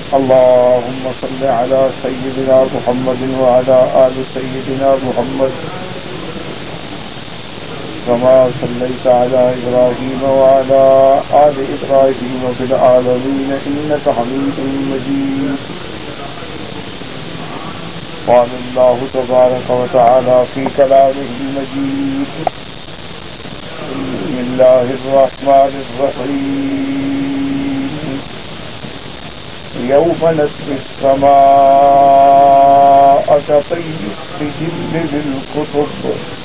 اللهم صل على سيدنا محمد وعلى آل سيدنا محمد كما صليت على إبراهيم وعلى آل إبراهيم في العالمين إنك حميد مجيد. قال الله تبارك وتعالى في كلامه المجيد: بسم الله الرحمن الرحيم. يوم نطوي السماء كطي السجل للكتب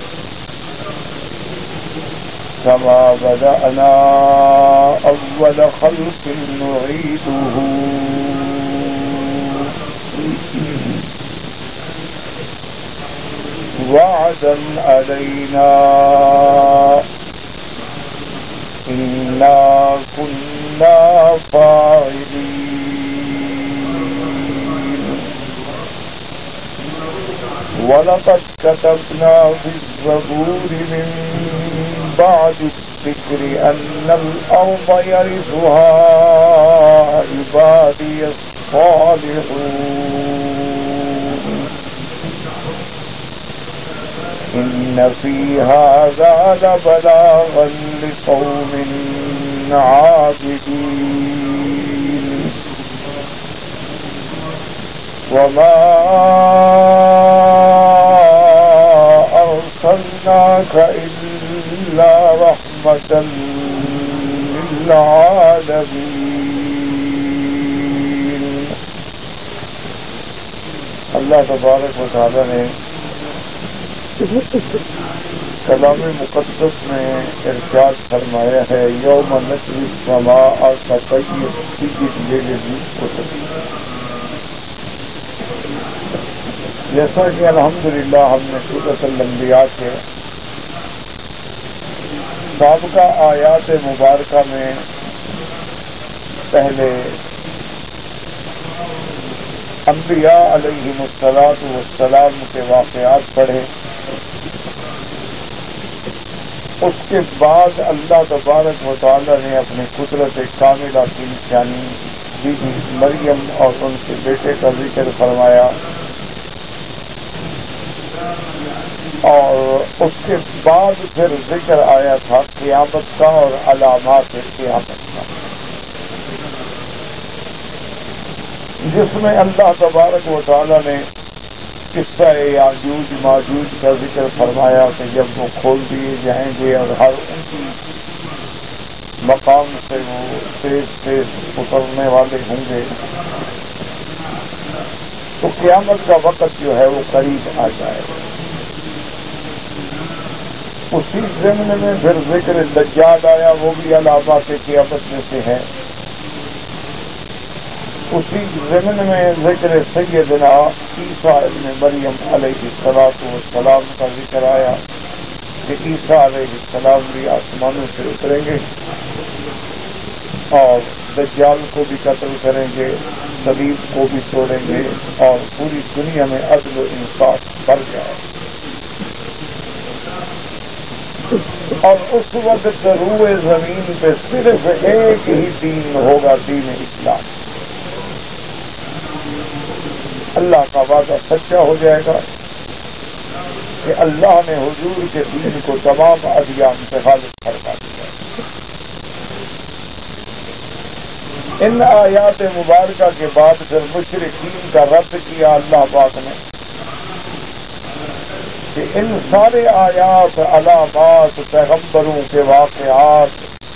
كما بدأنا أول خلق نعيده وعدا علينا إنا كنا فاعلين. ولقد كتبنا في الزبور من بعد الذكر أن الأرض يرثها عبادي الصالحون إن في هذا لبلاغا لقوم عابدين. وما أرسلناك إلا رحمة للعالمين. اللہ تبارک و تعالی نے کلام مقدس میں ارشاد فرمایا ہے: یوم نطوی السماء کطی السجل للکتب. جیسا کہ الحمدللہ ہم نے سورۃ الانبیاء کے سابقہ آیات مبارکہ میں پہلے انبیاء علیہم السلام کے واقعات پڑھے، اس کے بعد اللہ تبارک و تعالی نے اپنی قدرت کاملہ کی نشانی بی بی مریم اور ان کے بیٹے کا ذکر فرمایا، اور اس کے بعد پھر ذکر آیا تھا قیامت کا اور علامات قیامت کا، جس میں اللہ تبارک و تعالی نے قصہ یاجوج ماجوج کا ذکر فرمایا کہ جب وہ کھول دیے جائیں گے اور ہر ان کی مقام سے وہ تیز تیز اترنے والے ہوں گے، تو قیامت کا وقت جو ہے وہ قریب آ جائے گا۔ اسی ضمن میں پھر ذکر دجال آیا، وہ بھی علامات قیامت میں سے ہے۔ اسی ضمن میں ذکر سیدنا عیسیٰ ابن مریم علیہ السلام کا ذکر آیا کہ عیسیٰ علیہ السلام بھی آسمانوں سے اتریں گے اور دجال کو بھی قتل کریں گے، صلیب کو بھی توڑیں گے اور پوری دنیا میں عدل و انصاف بڑھ جائے گا۔ اور اس وقت روئے زمین پہ صرف ایک ہی دین ہوگا، دین اسلام۔ اللہ کا وعدہ سچا ہو جائے گا کہ اللہ نے حضور کے دین کو تمام ادیان سے خالص فرما دیا۔ ان آیات مبارکہ کے بعد پھر مشرکین کا رد کیا اللہ پاک نے کہ ان سارے آیات، علامات، پیغمبروں کے واقعات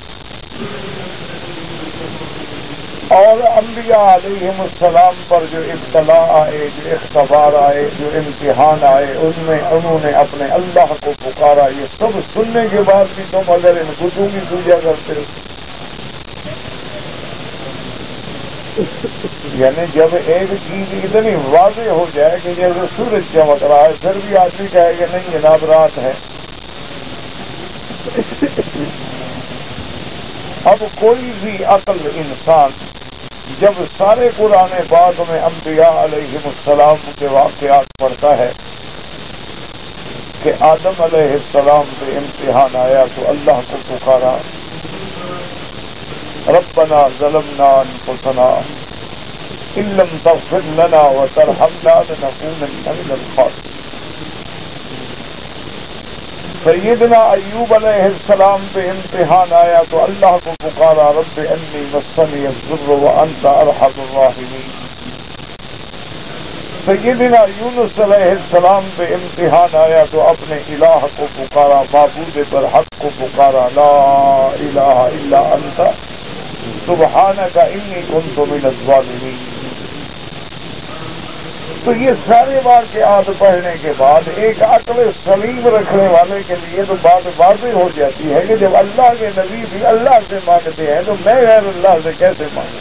اور انبیاء علیہم السلام پر جو ابتلاء آئے، جو اختبار آئے، جو امتحان آئے، ان میں انہوں نے اپنے اللہ کو پکارا، یہ سب سننے کے بعد بھی تم اگر ان بتوں کی پوجا کرتے ہو، یعنی جب ایک چیز اتنی واضح ہو جائے کہ جیسے سورج چمک رہا ہے پھر بھی آدمی کہے کہ نہیں جناب رات ہے، اب کوئی بھی عقل انسان جب سارے قرآن پاک میں انبیاء علیہم السلام کے واقعات پڑھتا ہے کہ آدم علیہ السلام پہ امتحان آیا تو اللہ کو پکارا، ربنا ظلمنا انفسنا ان لم تغفر لنا وترحمنا لنكونن من الخاسرین۔ سیدنا ایوب علیہ السلام پہ امتحان آیا تو اللہ کو پکارا، رب انی مسنی الضر وانت ارحم الراحمین۔ سیدنا یونس علیہ السلام پہ امتحان آیا تو اپنے الہ کو پکارا، معبود برحق کو پکارا، لا الہ الا انت سبحانک انی کنت من الظالمین۔ تو یہ سارے واقعات پڑھنے کے بعد ایک عقل سلیم رکھنے والے کے لیے تو بات واضح ہو جاتی ہے کہ جب اللہ کے نبی بھی اللہ سے مانگتے ہیں تو میں غیر اللہ سے کیسے مانگوں؟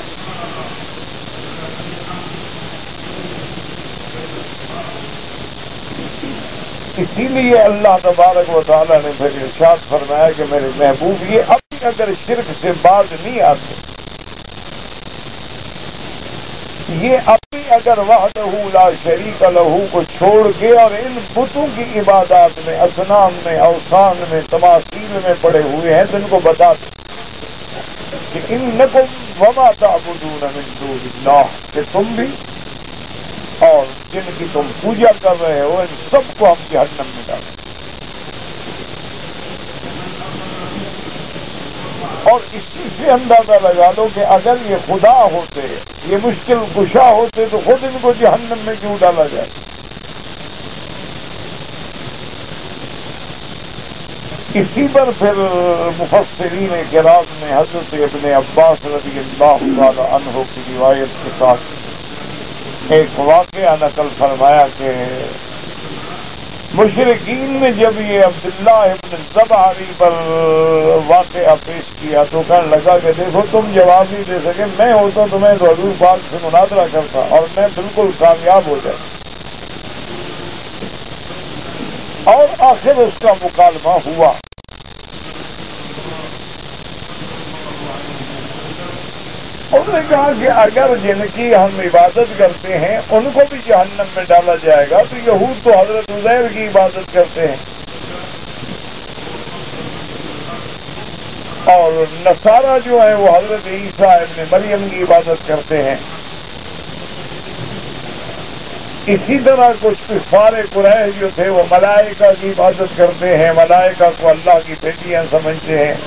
اسی لیے اللہ تبارک و تعالیٰ نے پھر ارشاد فرمایا کہ میرے محبوب یہ اب بھی اگر شرک سے باز نہیں آتے، یہ اب بھی اگر وحدہ لا شریک لہ کو چھوڑ کے اور ان بتوں کی عبادات میں، اصنام میں، اوثان میں، تماثیل میں پڑے ہوئے ہیں تو ان کو بتا دیں کہ انکم وما تعبدون من دون اللہ، کہ تم بھی اور جن کی تم پوجا کر رہے ہو ان سب کو ہم جہنم میں ڈالیں۔ اور اسی سے اندازہ لگا لو کہ اگر یہ خدا ہوتے، یہ مشکل کشا ہوتے تو خود ان کو جہنم میں کیوں ڈالا جائے؟ اسی پر پھر مفسرین کرام نے حضرت ابن عباس رضی اللہ تعالی عنہ کی روایت کے ساتھ ایک واقعہ نقل فرمایا کہ مشرکین نے جب یہ عبداللہ ابن زبعری پر واقعہ پیش کیا تو کہنے لگا کہ دیکھو تم جواب نہیں دے سکے، میں ہوتا تو میں تو حضور پاک سے مناظرہ کرتا اور میں بالکل کامیاب ہو جاتا۔ اور آخر اس کا مکالمہ ہوا۔ انہوں نے کہا کہ اگر جن کی ہم عبادت کرتے ہیں ان کو بھی جہنم میں ڈالا جائے گا تو یہود تو حضرت عزیر کی عبادت کرتے ہیں اور نصارہ جو ہیں وہ حضرت عیسیٰ ابن مریم کی عبادت کرتے ہیں۔ اسی طرح کچھ کفار قریش جو تھے وہ ملائکہ کی عبادت کرتے ہیں، ملائکہ کو اللہ کی بیٹیاں سمجھتے ہیں،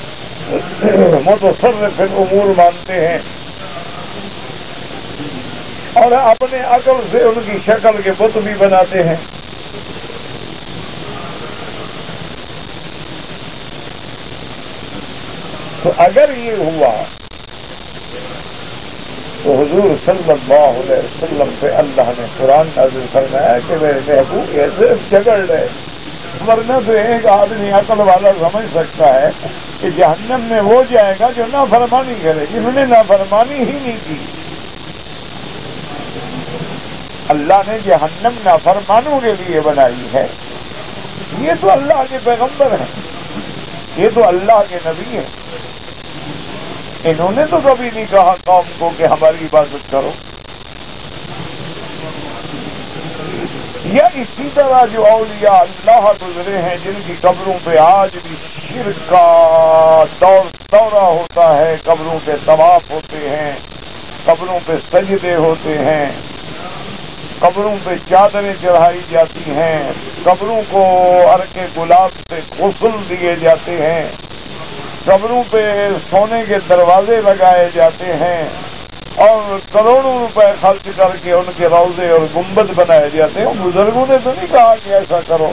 متصرف الامور مانتے ہیں اور اپنے عقل سے ان کی شکل کے بت بھی بناتے ہیں۔ تو اگر یہ ہوا تو حضور صلی اللہ علیہ وسلم سے اللہ نے قرآن نازل فرمایا کہ میرے محبوب ایسے جگڑ رہے، ورنہ تو ایک آدمی عقل والا سمجھ سکتا ہے کہ جہنم میں وہ جائے گا جو نافرمانی کرے، جنہوں نے نافرمانی ہی نہیں کی۔ اللہ نے جہنم نافرمانوں کے لیے بنائی ہے، یہ تو اللہ کے پیغمبر ہیں، یہ تو اللہ کے نبی ہیں، انہوں نے تو کبھی نہیں کہا قوم کو کہ ہماری عبادت کرو۔ یا اسی طرح جو اولیاء اللہ گزرے ہیں جن کی قبروں پہ آج بھی شرک کا دورہ ہوتا ہے، قبروں پہ طواف ہوتے ہیں، قبروں پہ سجدے ہوتے ہیں، قبروں پہ چادریں چڑھائی جاتی ہیں، قبروں کو عرق گلاب سے غسل دیے جاتے ہیں، قبروں پہ سونے کے دروازے لگائے جاتے ہیں اور کروڑوں روپے خرچ کر کے ان کے روضے اور گنبد بنائے جاتے ہیں۔ بزرگوں نے تو نہیں کہا کہ ایسا کرو،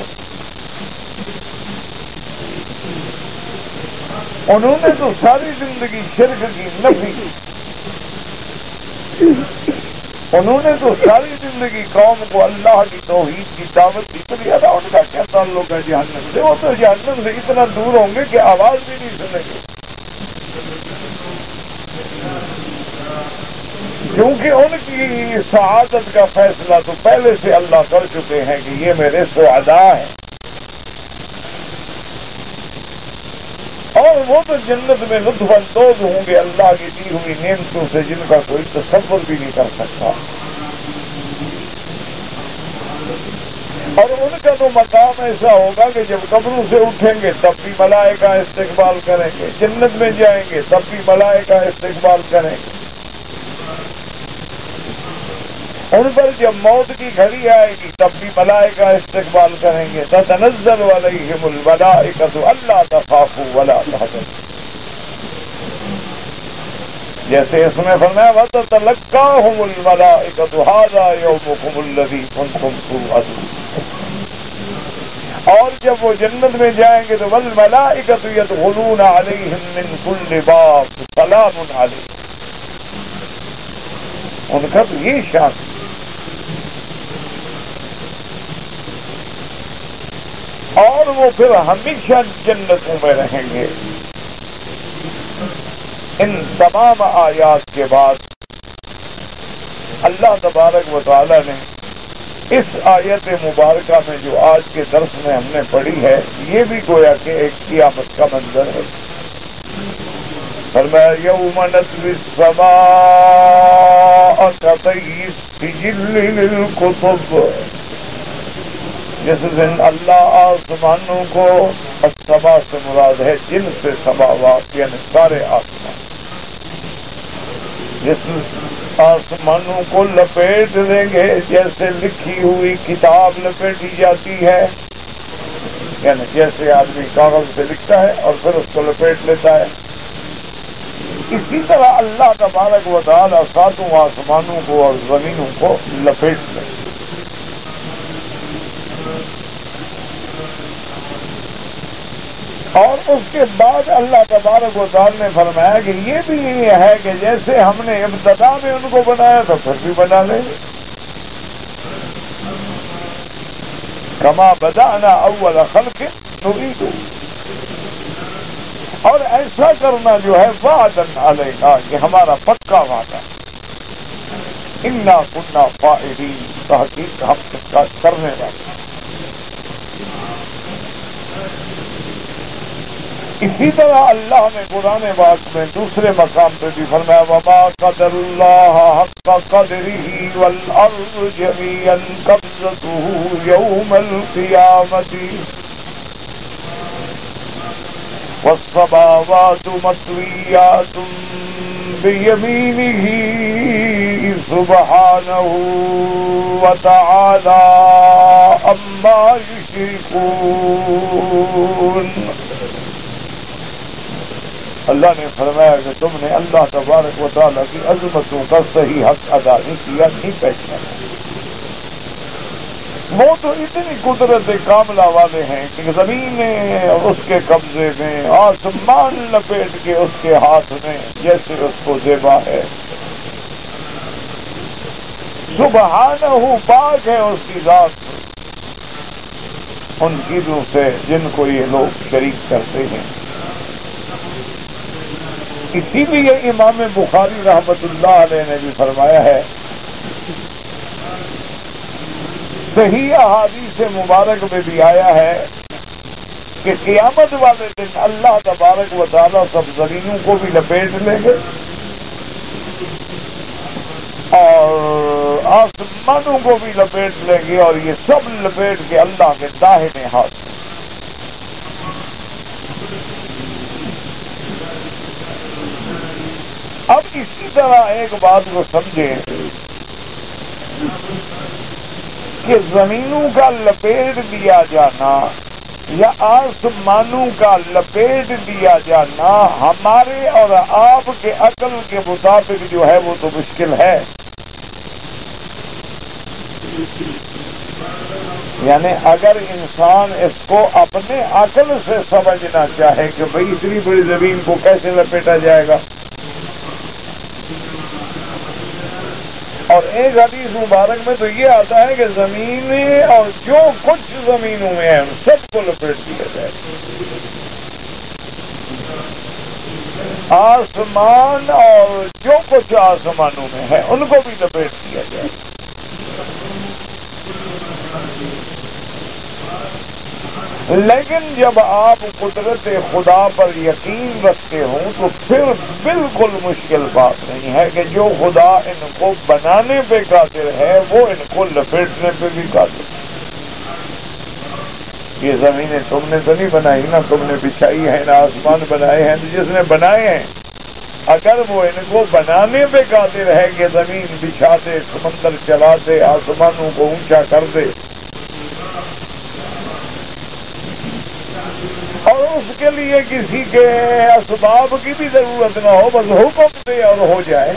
انہوں نے تو ساری زندگی شرک کی نفی کی، انہوں نے تو ساری زندگی قوم کو اللہ کی توحید کی دعوت دی، تو لہٰذا ان کا کیا تعلق ہے جہنم سے؟ وہ تو جہنم سے اتنا دور ہوں گے کہ آواز بھی نہیں سنیں گے، کیونکہ ان کی سعادت کا فیصلہ تو پہلے سے اللہ کر چکے ہیں کہ یہ میرے سعداء ہیں، اور وہ تو جنت میں لطف اندوز ہوں گے اللہ کی دی ہوئی نعمتوں سے جن کا کوئی تصور بھی نہیں کر سکتا۔ اور ان کا تو مقام ایسا ہوگا کہ جب قبروں سے اٹھیں گے تب بھی ملائکہ استقبال کریں گے، جنت میں جائیں گے تب بھی ملائکہ استقبال کریں گے۔ ان پر جب موت کی گھڑی آئے گی تب بھی ملائکہ استقبال کریں گے، تتنزل علیہم الملائکۃ الا تخافوا ولا تحزنوا، جیسے اس میں فرمایا وَتَتَلَقَّاهُمُ الْمَلَائِكَةُ هَذَا يَوْمُكُمُ الَّذِي كُنتُمْ تُوعَدُونَ، اور جب وہ جنت میں جائیں گے تو وَالْمَلَائِكَةُ يَدْخُلُونَ عَلَيْهِم مِّن كُلِّ بَابٍ سَلَامٌ عَلَيْكُمْ، ان کا تو یہ شان، اور وہ پھر ہمیشہ جنتوں میں رہیں گے۔ ان تمام آیات کے بعد اللہ تبارک و تعالی نے اس آیت مبارکہ میں جو آج کے درس میں ہم نے پڑھی ہے، یہ بھی گویا کہ ایک قیامت کا منظر ہے۔ فرمایا یوم نطوی السماء کطی السجل للکتب، جس دن اللہ آسمانوں کو، السماء سے مراد ہے جن سے سماوات یعنی سارے آسمان، جس آسمانوں کو لپیٹ دیں گے جیسے لکھی ہوئی کتاب لپیٹی جاتی ہے، یعنی جیسے آدمی کاغذ سے لکھتا ہے اور پھر اس کو لپیٹ لیتا ہے، اسی طرح اللہ تبارک و تعالی ساتوں آسمانوں کو اور زمینوں کو لپیٹ لیں۔ اور اس کے بعد اللہ تبارک و تعالی نے فرمایا کہ یہ بھی یہ ہے کہ جیسے ہم نے ابتدا میں ان کو بنایا تو پھر بھی بنا لیں گے، کما بدأنا اول خلق نعید، اور ایسا کرنا جو ہے وعدا علینا، کہ ہمارا پکا وعدہ، انا کنا فاعلین، تحقیق ہم اس کا کرنے والے۔ اسی طرح اللہ نے قرآن پاک میں دوسرے مقام پہ بھی فرمایا وما قدر اللہ حق قدرہ والارض جميعا قبضته یوم القیامۃ والسماوات مطویات بیمینہ سبحانہ وتعالی عما یشرکون۔ اللہ نے فرمایا کہ تم نے اللہ تبارک و تعالیٰ کی عظمتوں کا صحیح حق ادا نہیں کیا، نہیں پہچانا۔ وہ تو اتنی قدرت کاملہ والے ہیں کہ زمینیں اس کے قبضے میں، آسمان لپیٹ کے اس کے ہاتھ میں، جیسے اس کو زیبا ہے۔ سبحانہ، پاک ہے اس کی ذات ان چیزوں سے جن کو یہ لوگ شریک کرتے ہیں۔ اسی لیے امام بخاری رحمت اللہ علیہ نے بھی فرمایا ہے، صحیح احادیث مبارک میں بھی آیا ہے کہ قیامت والے دن اللہ تبارک و تعالیٰ سب زمینوں کو بھی لپیٹ لیں گے اور آسمانوں کو بھی لپیٹ لیں گے، اور یہ سب لپیٹ کے اللہ کے داہنے ہاتھ۔ اب اسی طرح ایک بات کو سمجھیں کہ زمینوں کا لپیٹ دیا جانا یا آسمانوں کا لپیٹ دیا جانا ہمارے اور آپ کے عقل کے مطابق جو ہے وہ تو مشکل ہے۔ یعنی اگر انسان اس کو اپنے عقل سے سمجھنا چاہے کہ بھئی اتنی بڑی زمین کو کیسے لپیٹا جائے گا، اور ایک حدیث مبارک میں تو یہ آتا ہے کہ زمینیں اور جو کچھ زمینوں میں ہے ان سب کو لپیٹ دیا جائے، آسمان اور جو کچھ آسمانوں میں ہے ان کو بھی لپیٹ دیا جائے۔ لیکن جب آپ قدرت خدا پر یقین رکھتے ہوں تو پھر بالکل مشکل بات نہیں ہے کہ جو خدا ان کو بنانے پہ قادر ہے وہ ان کو لپیٹنے پہ بھی قادر ہے۔ یہ زمینیں تم نے تو نہیں بنائی نا، تم نے بچھائی ہے نا، آسمان بنائے ہیں، جس نے بنائے ہیں اگر وہ ان کو بنانے پہ قادر ہے کہ زمین بچھا دے، سمندر چلا دے، آسمانوں کو اونچا کر دے، اور اس کے لیے کسی کے اسباب کی بھی ضرورت نہ ہو، بس حکم دے اور ہو جائے،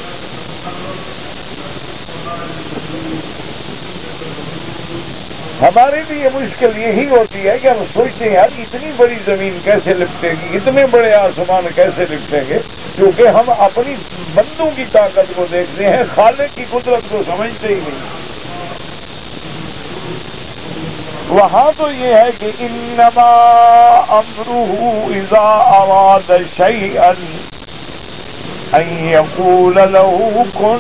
ہمارے لیے مشکل یہی ہوتی ہے کہ ہم سوچتے ہیں یار اتنی بڑی زمین کیسے لپٹے گی، اتنے بڑے آسمان کیسے لپٹیں گے، کیونکہ ہم اپنی بندوں کی طاقت کو دیکھتے ہیں، خالق کی قدرت کو سمجھتے ہی نہیں۔ وہاں تو یہ ہے کہ انما امرہ اذا اراد شیئا ان یقول له کن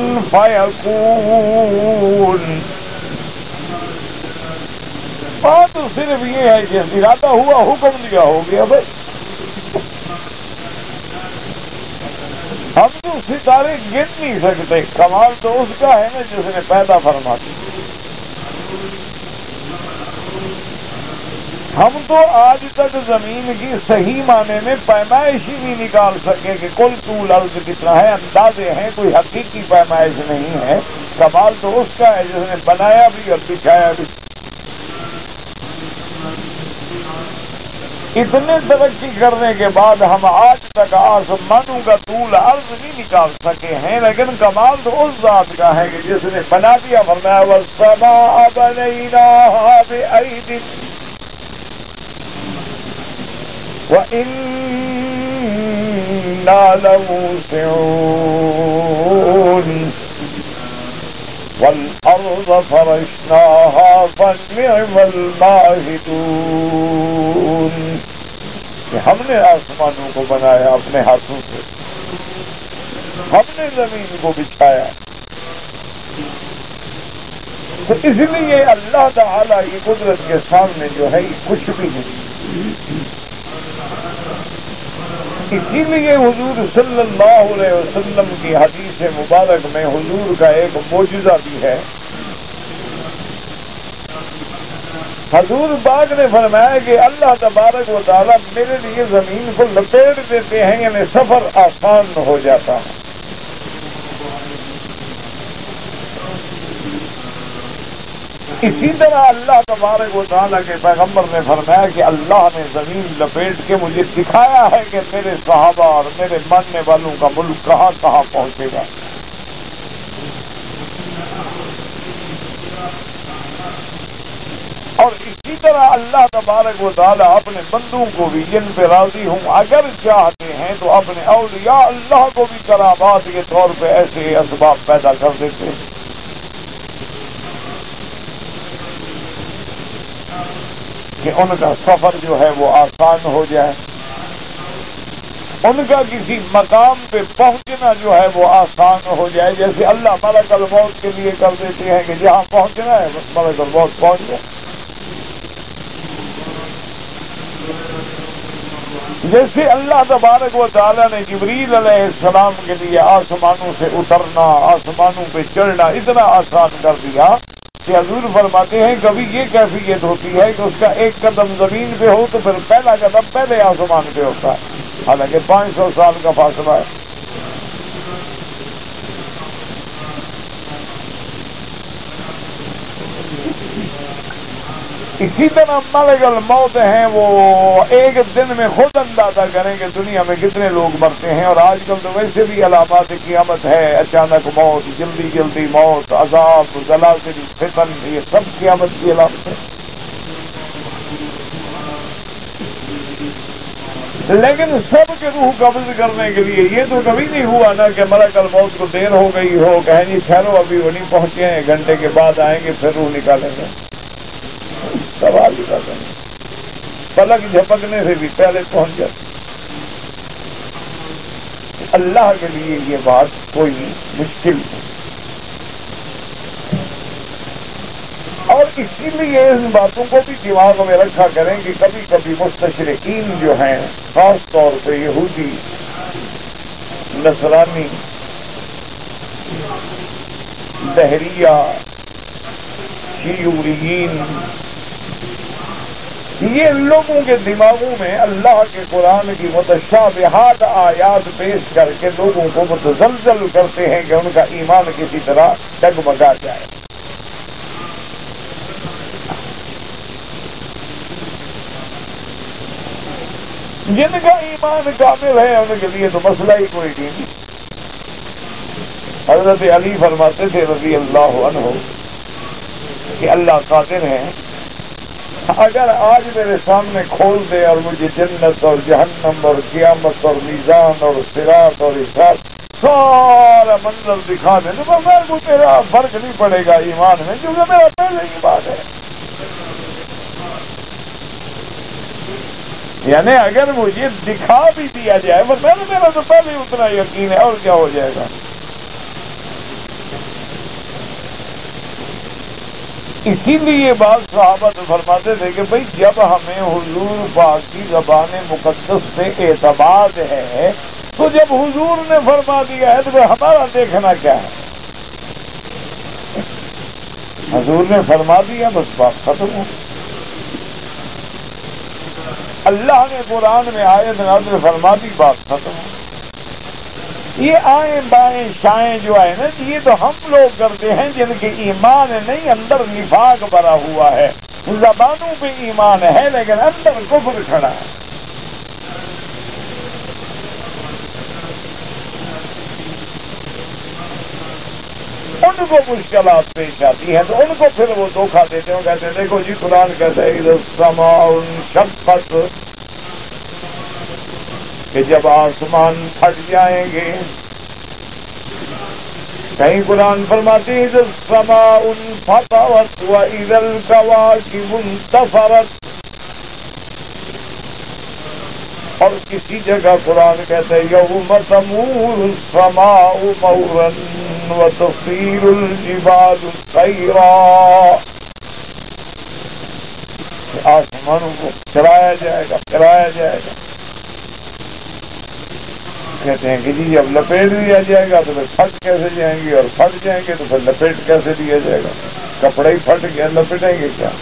فیکون۔ بات تو صرف یہ ہے کہ ارادہ ہوا، حکم دیا، ہو گیا بھائی۔ ہم تو ستارے گن نہیں سکتے، کمال تو اس کا ہے نا جس نے پیدا فرما دیا۔ ہم تو آج تک زمین کی صحیح معنی میں پیمائش ہی نہیں نکال سکے کہ کل طول عرض کتنا ہے، اندازے ہیں، کوئی حقیقی پیمائش نہیں ہے۔ کمال تو اس کا ہے جس نے بنایا بھی اور بچھایا بھی۔ اتنے ترقی کرنے کے بعد ہم آج تک آسمانوں کا طول عرض نہیں نکال سکے ہیں، لیکن کمال تو اس ذات کا ہے کہ جس نے بنا دیا، فرمایا وَالسَّمَاءَ بَنَيْنَاهَا بِأَيْدٍ وَإِنَّا لَمُوسِعُونَ وَالْأَرْضَ فَرَشْنَاهَا فَنِعْمَ الْمَاهِدُونَ۔ کہ ہم نے آسمانوں کو بنایا اپنے ہاتھوں سے، ہم نے زمین کو بچھایا، تو اس لیے اللہ تعالیٰ کی قدرت کے سامنے جو ہے یہ کچھ بھی نہیں۔ اسی لیے حضور صلی اللہ علیہ وسلم کی حدیث مبارک میں حضور کا ایک معجزہ بھی ہے۔ حضور پاک نے فرمایا کہ اللہ تبارک و تعالیٰ میرے لیے زمین کو لپیٹ دیتے ہیں، یعنی سفر آسان ہو جاتا ہے۔ اسی طرح اللہ تبارک و تعالیٰ کے پیغمبر نے فرمایا کہ اللہ نے زمین لپیٹ کے مجھے دکھایا ہے کہ میرے صحابہ اور میرے ماننے والوں کا ملک کہاں کہاں پہنچے گا۔ اور اسی طرح اللہ تبارک و تعالیٰ اپنے بندوں کو بھی جن پہ راضی ہوں اگر چاہتے ہیں تو اپنے اولیاء اللہ کو بھی کرامات کے طور پہ ایسے اسباب پیدا کر دیتے ہیں کہ ان کا سفر جو ہے وہ آسان ہو جائے، ان کا کسی مقام پہ پہنچنا جو ہے وہ آسان ہو جائے، جیسے اللہ ملک الموت کے لیے کر دیتے ہیں کہ جہاں پہنچنا ہے ملک الموت پہنچ جائے۔ جیسے اللہ تبارک و تعالیٰ نے جبریل علیہ السلام کے لیے آسمانوں سے اترنا، آسمانوں پہ چڑھنا اتنا آسان کر دیا کہ حضور فرماتے ہیں کبھی یہ کیفیت ہوتی ہے کہ اس کا ایک قدم زمین پہ ہو تو پھر پہلا قدم پہلے آسمان پہ ہوتا ہے، حالانکہ 500 سال کا فاصلہ ہے۔ اسی طرح ملک الموت ہیں، وہ ایک دن میں خود اندازہ کریں کہ دنیا میں کتنے لوگ مرتے ہیں، اور آج کل تو ویسے بھی علامات قیامت ہے، اچانک موت، جلدی جلدی موت، عذاب، زلازل، فتن، یہ سب قیامت کی علامت ہے۔ لیکن سب کے روح قبض کرنے کے لیے یہ تو کبھی نہیں ہوا نا کہ ملک الموت کو دیر ہو گئی ہو، کہیں جی ٹھہرو ابھی وہ نہیں پہنچے ہیں، 1 گھنٹے کے بعد آئیں گے پھر روح نکالیں گے۔ سوال ہی کرتے ہیں، پلک جھپکنے سے بھی پہلے پہنچ جاتے۔ اللہ کے لیے یہ بات کوئی مشکل نہیں، اور اسی لیے ان باتوں کو بھی دماغ میں رکھا کریں کہ کبھی کبھی مستشرقین جو ہیں، خاص طور پہ یہودی، نصرانی، دہریہ، شیعویین، یہ لوگوں کے دماغوں میں اللہ کے قرآن کی متشابہات آیات پیش کر کے لوگوں کو متزلزل کرتے ہیں کہ ان کا ایمان کسی طرح ڈگمگا جائے. جن کا ایمان کامل ہے ان کے لیے تو مسئلہ ہی کوئی نہیں. حضرت علی فرماتے تھے رضی اللہ عنہ کہ اللہ قادر ہے، اگر آج میرے سامنے کھول دے اور مجھے جنت اور جہنم اور قیامت اور میزان اور صراط اور حساب سارا منظر دکھا دے تو میرے کو میرا فرق نہیں پڑے گا ایمان میں، کیونکہ میرا پہلے ہی بات ہے. یعنی اگر مجھے دکھا بھی دیا جائے میرا تو پہلے ہی اتنا یقین ہے، اور کیا ہو جائے گا. اسی لیے بعض صحابہ تو فرماتے تھے کہ بھئی جب ہمیں حضور پاک کی زبان مقدس سے اعتماد ہے تو جب حضور نے فرما دیا ہے تو پھر ہمارا دیکھنا کیا ہے. حضور نے فرما دیا بس بات ختم ہو. اللہ نے قرآن میں آیت نازل فرما دی، بات ختم ہو. یہ آئیں بائیں شائیں جو ہے نا یہ تو ہم لوگ کرتے ہیں جن کے ایمان نہیں، اندر نفاق بھرا ہوا ہے. زبانوں پہ ایمان ہے لیکن اندر کفر کھڑا ہے. ان کو مشکلات پیش آتی ہیں تو ان کو پھر وہ دھوکہ دیتے ہیں، کہتے ہیں دیکھو جی قرآن کہتا ہے اذا السماء انشقت کہ جب آسمان پھٹ جائیں گے. کہیں قرآن فرماتی ہے اذا السماء انفطرت واذا الكواكب انتثرت، اور کسی جگہ قرآن کہتا ہے یوم تمور السماء مورا وتصیر الجبال سیرا، آسمانوں کو چلایا جائے گا. کہتے ہیں کہ جی جب لپیٹ دیا جائے گا تو پھر پھٹ کیسے جائیں گے، اور پھٹ جائیں گے تو پھر لپیٹ کیسے دیا جائے گا. کپڑا ہی پھٹ گیا لپیٹیں گے کیا؟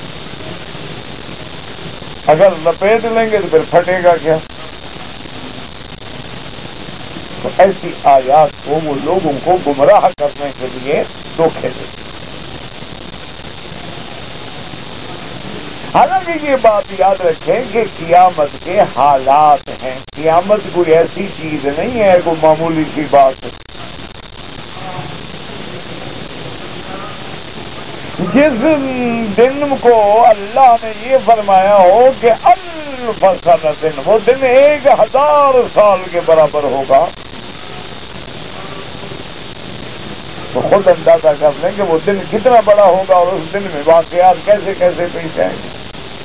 اگر لپیٹ لیں گے تو پھر پھٹے گا کیا؟ تو ایسی آیات کو وہ لوگوں کو گمراہ کرنے کے لیے دھوکے دیتے. حالانکہ یہ بات یاد رکھیں کہ قیامت کے حالات ہیں. قیامت کوئی ایسی چیز نہیں ہے کوئی معمولی سی بات. جس دن کو اللہ نے یہ فرمایا ہو کہ الف سنۃ، وہ دن 1000 سال کے برابر ہوگا، تو خود اندازہ کر لیں کہ وہ دن کتنا بڑا ہوگا اور اس دن میں واقعات کیسے کیسے پیش آئیں گے.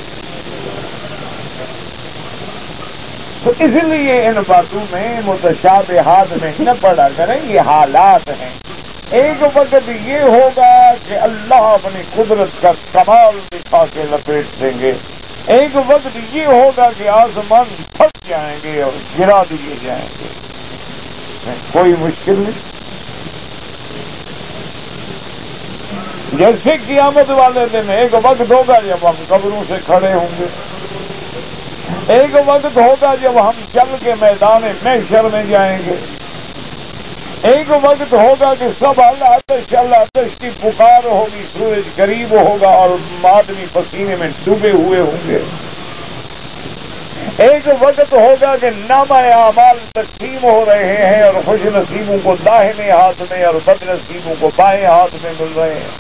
تو اس لیے ان باتوں میں متشابہات میں نہ پڑا کریں، یہ حالات ہیں. ایک وقت یہ ہوگا کہ اللہ اپنی قدرت کا کمال دکھا کے لپیٹ دیں گے، ایک وقت یہ ہوگا کہ آسمان پھٹ جائیں گے اور گرا دیے جائیں گے. کوئی مشکل نہیں. جیسے قیامت والے دن ایک وقت ہوگا جب ہم قبروں سے کھڑے ہوں گے، ایک وقت ہوگا جب ہم چل کے میدان محشر میں جائیں گے، ایک وقت ہوگا کہ سب آتش کی پکار ہوگی، سورج قریب ہوگا اور آدمی پسینے میں ڈوبے ہوئے ہوں گے. ایک وقت ہوگا کہ نامہ اعمال تقسیم ہو رہے ہیں اور خوش نصیبوں کو داہنے ہاتھ میں اور بد نصیبوں کو بائیں ہاتھ میں مل رہے ہیں.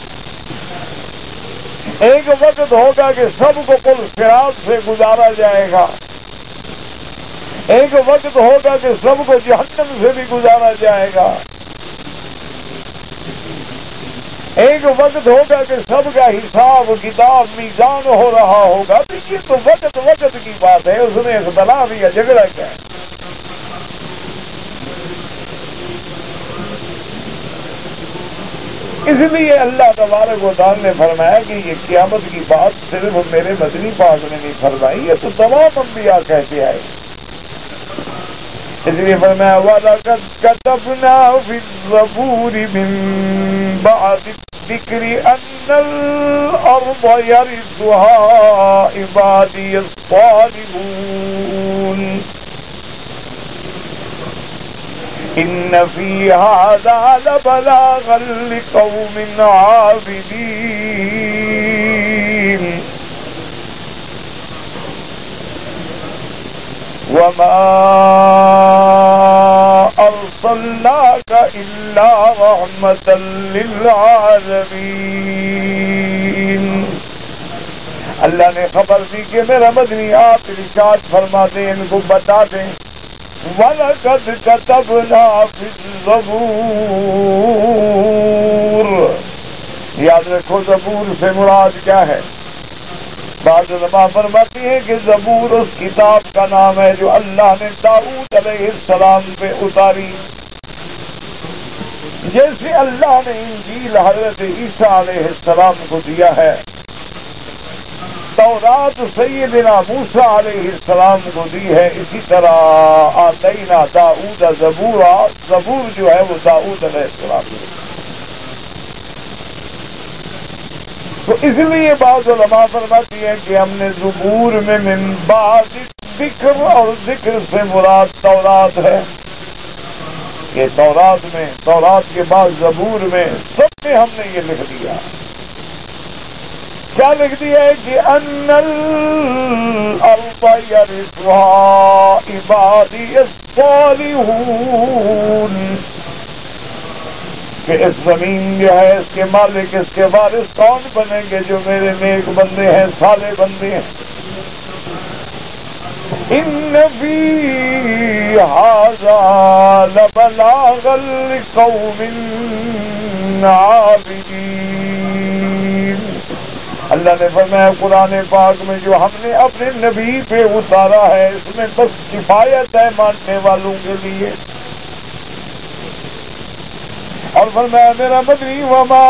ایک وقت ہوگا کہ سب کو پل صراط سے گزارا جائے گا، ایک وقت ہوگا کہ سب کو جہنم سے بھی گزارا جائے گا، ایک وقت ہوگا کہ سب کا حساب کتاب میزان ہو رہا ہوگا. تو یہ تو وقت کی بات ہے، اس میں اختلاف یا جھگڑا کیا ہے. اس لیے اللہ تبارک و تعالی نے فرمایا کہ یہ قیامت کی بات صرف میرے مدنی پاک نے نہیں فرمائی، یہ تو تمام انبیاء کہتے آئے. اس لیے فرمایا وَلَقَدْ كَتَبْنَا فِي الزَّبُورِ مِن بَعْدِ الذِّكْرِ أَنَّ الْأَرْضَ يَرِثُهَا عِبَادِيَ الصَّالِحُونَ إِنَّ فِي هَذَا لَبَلَاغًا لِقَوْمٍ عَابِدِينَ وَمَا أَرْسَلْنَاكَ إِلَّا رَحْمَةً لِلْعَالَمِينَ۔ اللہ نے خبر دی کہ میرا مدنی آپ ارشاد فرما دیں، ان کو بتا دیں وَلَقَدْ كَتَبْنَا فِي الزَّبُورِ، یاد رکھو زبور سے مراد کیا ہے؟ بعض علماء فرماتی ہیں کہ زبور اس کتاب کا نام ہے جو اللہ نے داؤد علیہ السلام پہ اتاری، جیسے اللہ نے انجیل حضرت عیسیٰ علیہ السلام کو دیا ہے، تورات سیدنا موسیٰ علیہ السلام کو دی ہے، اسی طرح آتینا داؤد زبورا، زبور جو ہے وہ داؤد علیہ السلام کو۔ تو اس لیے بعض علماء فرماتی ہیں کہ ہم نے زبور میں من بعد ذکر، اور ذکر سے مراد تورات ہے کہ تورات میں، تورات کے بعد زبور میں، سب میں ہم نے یہ لکھ دیا۔ کیا لکھ دیا ہے کہ ان الارض یرثها عبادی الصالحون، کہ اس زمین جو ہے اس کے مالک، اس کے وارث کون بنیں گے؟ جو میرے نیک بندے ہیں، صالح بندے ہیں۔ ان فی ھذا لبلاغا لقوم عابدین، اللہ نے فرمایا قرآن پاک میں جو ہم نے اپنے نبی پہ اتارا ہے اس میں بس کفایت ہے ماننے والوں کے لیے۔ اور فرمایا میرا مدنی وما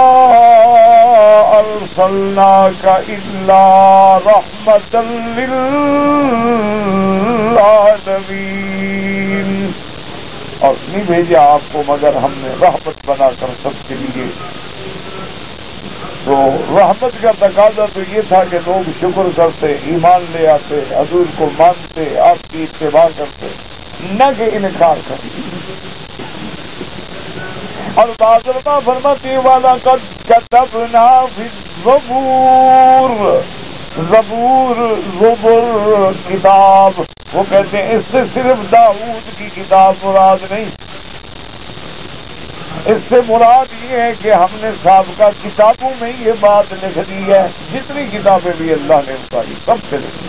ارسلناک الا رحمۃ للعالمین، اور نہیں بھیجا آپ کو مگر ہم نے رحمت بنا کر سب کے لیے۔ تو رحمت کا تقاضا تو یہ تھا کہ لوگ شکر کرتے، ایمان لے آتے، حضور کو مانتے، آپ کی اتباع کرتے، نہ کہ انکار کرتے۔ اور بعض علماء فرماتے ہیں وَلَقَدْ كَتَبْنَا فِي الزَّبُورِ، زبور کتاب، وہ کہتے ہیں اس سے صرف داؤد کی کتاب مراد نہیں، اس سے مراد یہ ہے کہ ہم نے سابقہ کتابوں میں یہ بات لکھ دی ہے، جتنی کتابیں بھی اللہ نے اتاری سب سے لکھی۔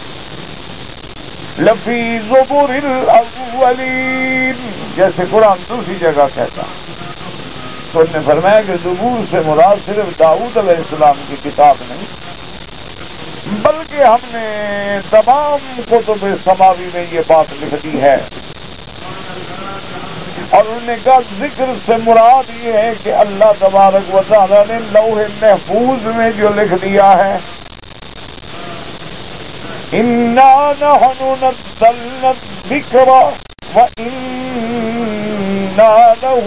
لفی زبور الاولین، جیسے قرآن دوسری جگہ کہتا، تو انہوں نے فرمایا کہ زبور سے مراد صرف داؤد علیہ السلام کی کتاب نہیں، بلکہ ہم نے تمام کتب سماوی میں یہ بات لکھ دی ہے۔ اور انہوں نے کہا ذکر سے مراد یہ ہے کہ اللہ تبارک و تعالیٰ نے لوح محفوظ میں جو لکھ دیا ہے، اِنَّا نَحْنُ نَزَّلْنَا الذِّكْرَ وَإِنَّا لَهُ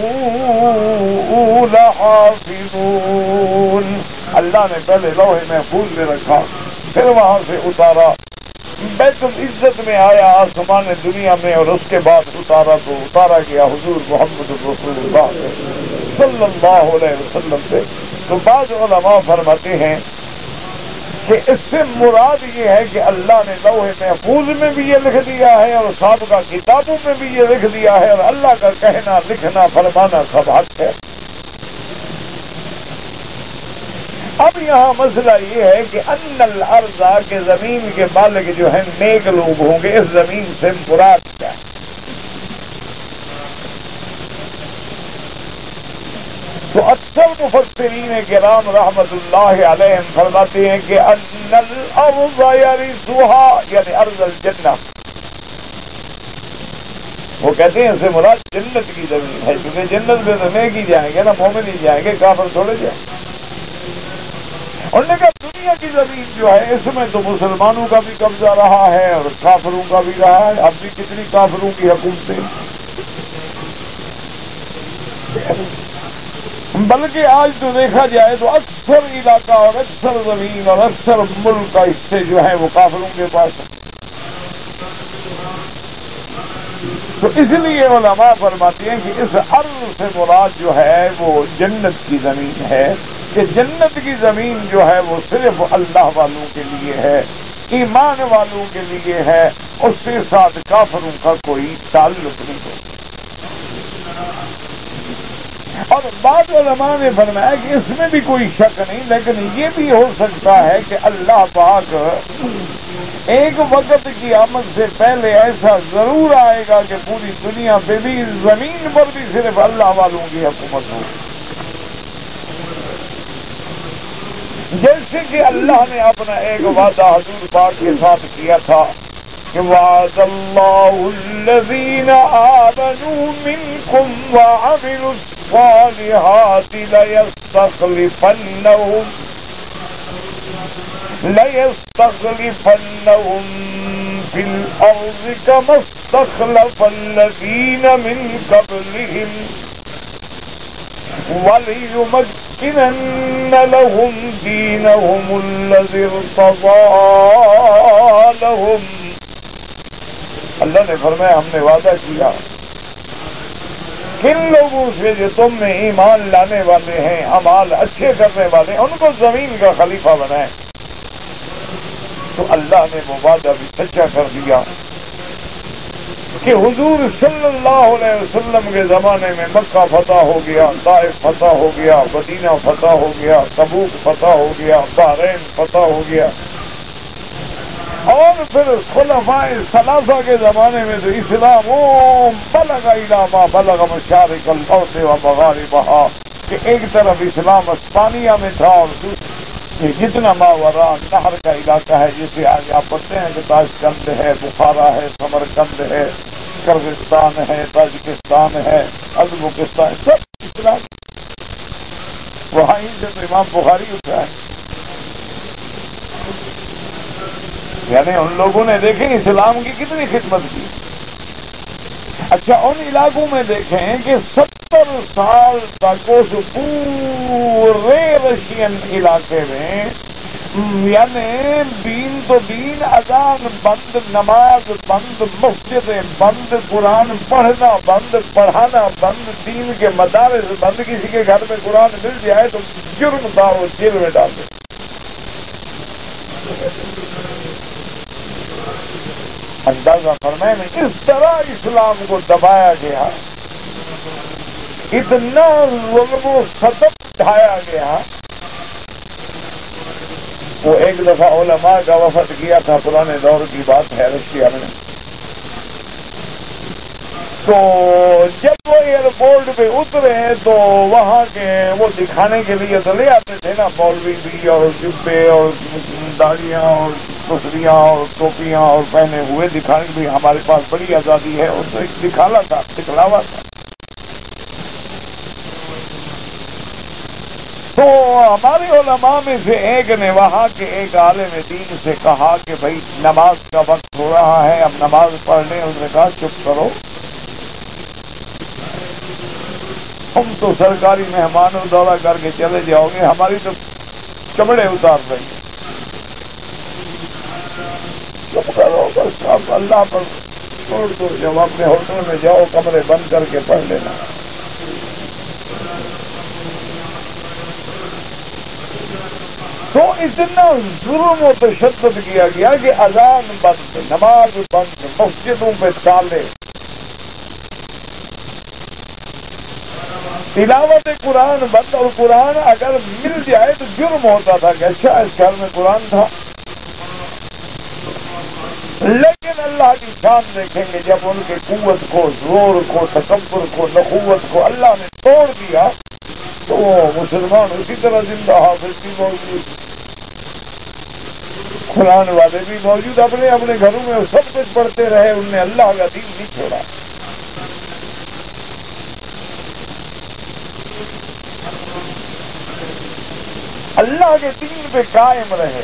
لَحَافِظُونَ، اللہ نے پہلے لوح محفوظ میں رکھا، پھر وہاں سے اتارا، بیت العزت میں آیا آسمان دنیا میں، اور اس کے بعد اتارا تو اتارا گیا حضور محمد رسول اللہ صلی اللہ علیہ وسلم سے۔ تو بعض علماء فرماتے ہیں کہ اس سے مراد یہ ہے کہ اللہ نے لوح محفوظ میں بھی یہ لکھ دیا ہے اور سابقہ کتابوں میں بھی یہ لکھ دیا ہے، اور اللہ کا کہنا، لکھنا، فرمانا سب حق ہے۔ اب یہاں مسئلہ یہ ہے کہ ان الارض، کے زمین کے مالک جو ہیں نیک لوگ ہوں گے، اس زمین سے مراد کیا ہے؟ تو اکثر مفسرین کرام رحمت اللہ علیہم فرماتے ہیں کہ ان الارض یرثها، یعنی ارض الجنہ، وہ کہتے ہیں اس سے مراد جنت کی زمین ہے، کیونکہ جنت میں تو نیک ہی جائیں گے نا، مومن ہی جائیں گے، کافر تھوڑے جائیں گے۔ انہوں نے کہا دنیا کی زمین جو ہے اس میں تو مسلمانوں کا بھی قبضہ رہا ہے اور کافروں کا بھی رہا ہے، اب بھی کتنی کافروں کی حکومتیں، بلکہ آج تو دیکھا جائے تو اکثر علاقہ اور اکثر زمین اور اکثر ملک کا حصے جو ہے وہ کافروں کے پاس ہے۔ تو اس لیے علماء فرماتے ہیں کہ اس ارض سے مراد جو ہے وہ جنت کی زمین ہے، کہ جنت کی زمین جو ہے وہ صرف اللہ والوں کے لیے ہے، ایمان والوں کے لیے ہے، اس کے ساتھ کافروں کا کوئی تعلق نہیں ہے۔ اور بعض علماء نے فرمایا کہ اس میں بھی کوئی شک نہیں، لیکن یہ بھی ہو سکتا ہے کہ اللہ پاک ایک وقت کی آمد سے پہلے ایسا ضرور آئے گا کہ پوری دنیا پہ بھی، زمین پر بھی صرف اللہ والوں کی حکومت ہو، جیسے کہ اللہ نے اپنا ایک وعدہ حضور پاک کے ساتھ کیا تھا کہ وعد اللہ الذین آمنوا منکم وعملوا الصالحات لَيَسْتَخْلِفَنَّهُمْ فِي الْأَرْضِ كَمَا اسْتَخْلَفَ الَّذِينَ مِنْ قَبْلِهِمْ وَلِيُمَكِّنَنَّ لَهُمْ دِينَهُمُ الَّذِي ارْتَضَىٰ لَهُمْ۔ اللہ نے فرمایا ہم نے وعدہ کیا کن لوگوں سے جو تم میں ایمان لانے والے ہیں، اعمال اچھے کرنے والے ہیں، ان کو زمین کا خلیفہ بنائیں۔ تو اللہ نے وہ وعدہ بھی سچا کر دیا کہ حضور صلی اللہ علیہ وسلم کے زمانے میں مکہ فتح ہو گیا، طائف فتح ہو گیا، مدینہ فتح ہو گیا، تبوک فتح ہو گیا، بحرین فتح ہو گیا، اور پھر خلفاء ثلاثہ کے زمانے میں تو اسلام بلغ الی ما بلغ مشارق الارض و مغاربہا، کہ ایک طرف اسلام اسپانیہ میں تھا اور جتنا ماورا نہر کا علاقہ ہے، جسے آج آپ پڑھتے ہیں کہ تاشقند ہے، بخارا ہے، سمرقند ہے، کرغستان ہے، تاجکستان ہے، ازبکستان، سب اسلام، وہاں ہی سے تو امام بخاری اٹھا ہے۔ یعنی ان لوگوں نے دیکھیں اسلام کی کتنی خدمت کی۔ اچھا ان علاقوں میں دیکھیں کہ 70 سال تک اس پورے رشین علاقے میں یعنی دین تو دین، اذان بند، نماز بند، مسجدیں بند، قرآن پڑھنا بند، پڑھانا بند، دین کے مدارس بند، کسی کے گھر میں قرآن مل جائے تو جرم تھا وہ جیل میں ڈال دے۔ اندازہ فرمائے میں اس طرح اسلام کو دبایا گیا، اتنا ظلم و ستم ڈھایا گیا۔ وہ ایک دفعہ علماء کا وفد کیا تھا، پرانے دور کی بات ہے، رشیا میں، تو جب وہ ایئرپورٹ پہ اترے تو وہاں کے وہ دکھانے کے لیے تو لے آتے تھے نا، مولوی بھی اور جبے اور داڑیاں اور پسریاں اور ٹوپیاں اور پہنے ہوئے، دکھانے بھی ہمارے پاس بڑی آزادی ہے، اس میں دکھانا تھا، دکھلاوا تھا۔ تو ہمارے علماء میں سے ایک نے وہاں کے ایک عالم دین سے کہا کہ بھائی نماز کا وقت ہو رہا ہے، اب نماز پڑھ لیں۔ اس نے کہا چپ کرو، تم تو سرکاری مہمانوں دورہ کر کے چلے جاؤ گے، ہماری تو چمڑے اتار دیں گے، چپ کرو بس، اب اللہ پر چھوڑ دو، جب اپنے ہوٹل میں جاؤ کمرے بند کر کے پڑھ لینا۔ تو اتنا ظلم و تشدد کیا گیا کہ اذان بند، نماز بند، مسجدوں پہ تالے، تلاوت قرآن بند، اور قرآن اگر مل جائے تو جرم ہوتا تھا کہ اچھا اس گھر میں قرآن تھا۔ لیکن اللہ کی شان دیکھیں گے، جب ان کی قوت کو، زور کو، تکبر کو، نخوت کو اللہ نے توڑ دیا تو وہ مسلمان اسی طرح زندہ، حافظ بھی موجود، قرآن والے بھی موجود، اپنے اپنے گھروں میں سب کچھ پڑھتے رہے، انہوں نے اللہ کا دین نہیں چھوڑا۔ اللہ کے دین پہ قائم رہے۔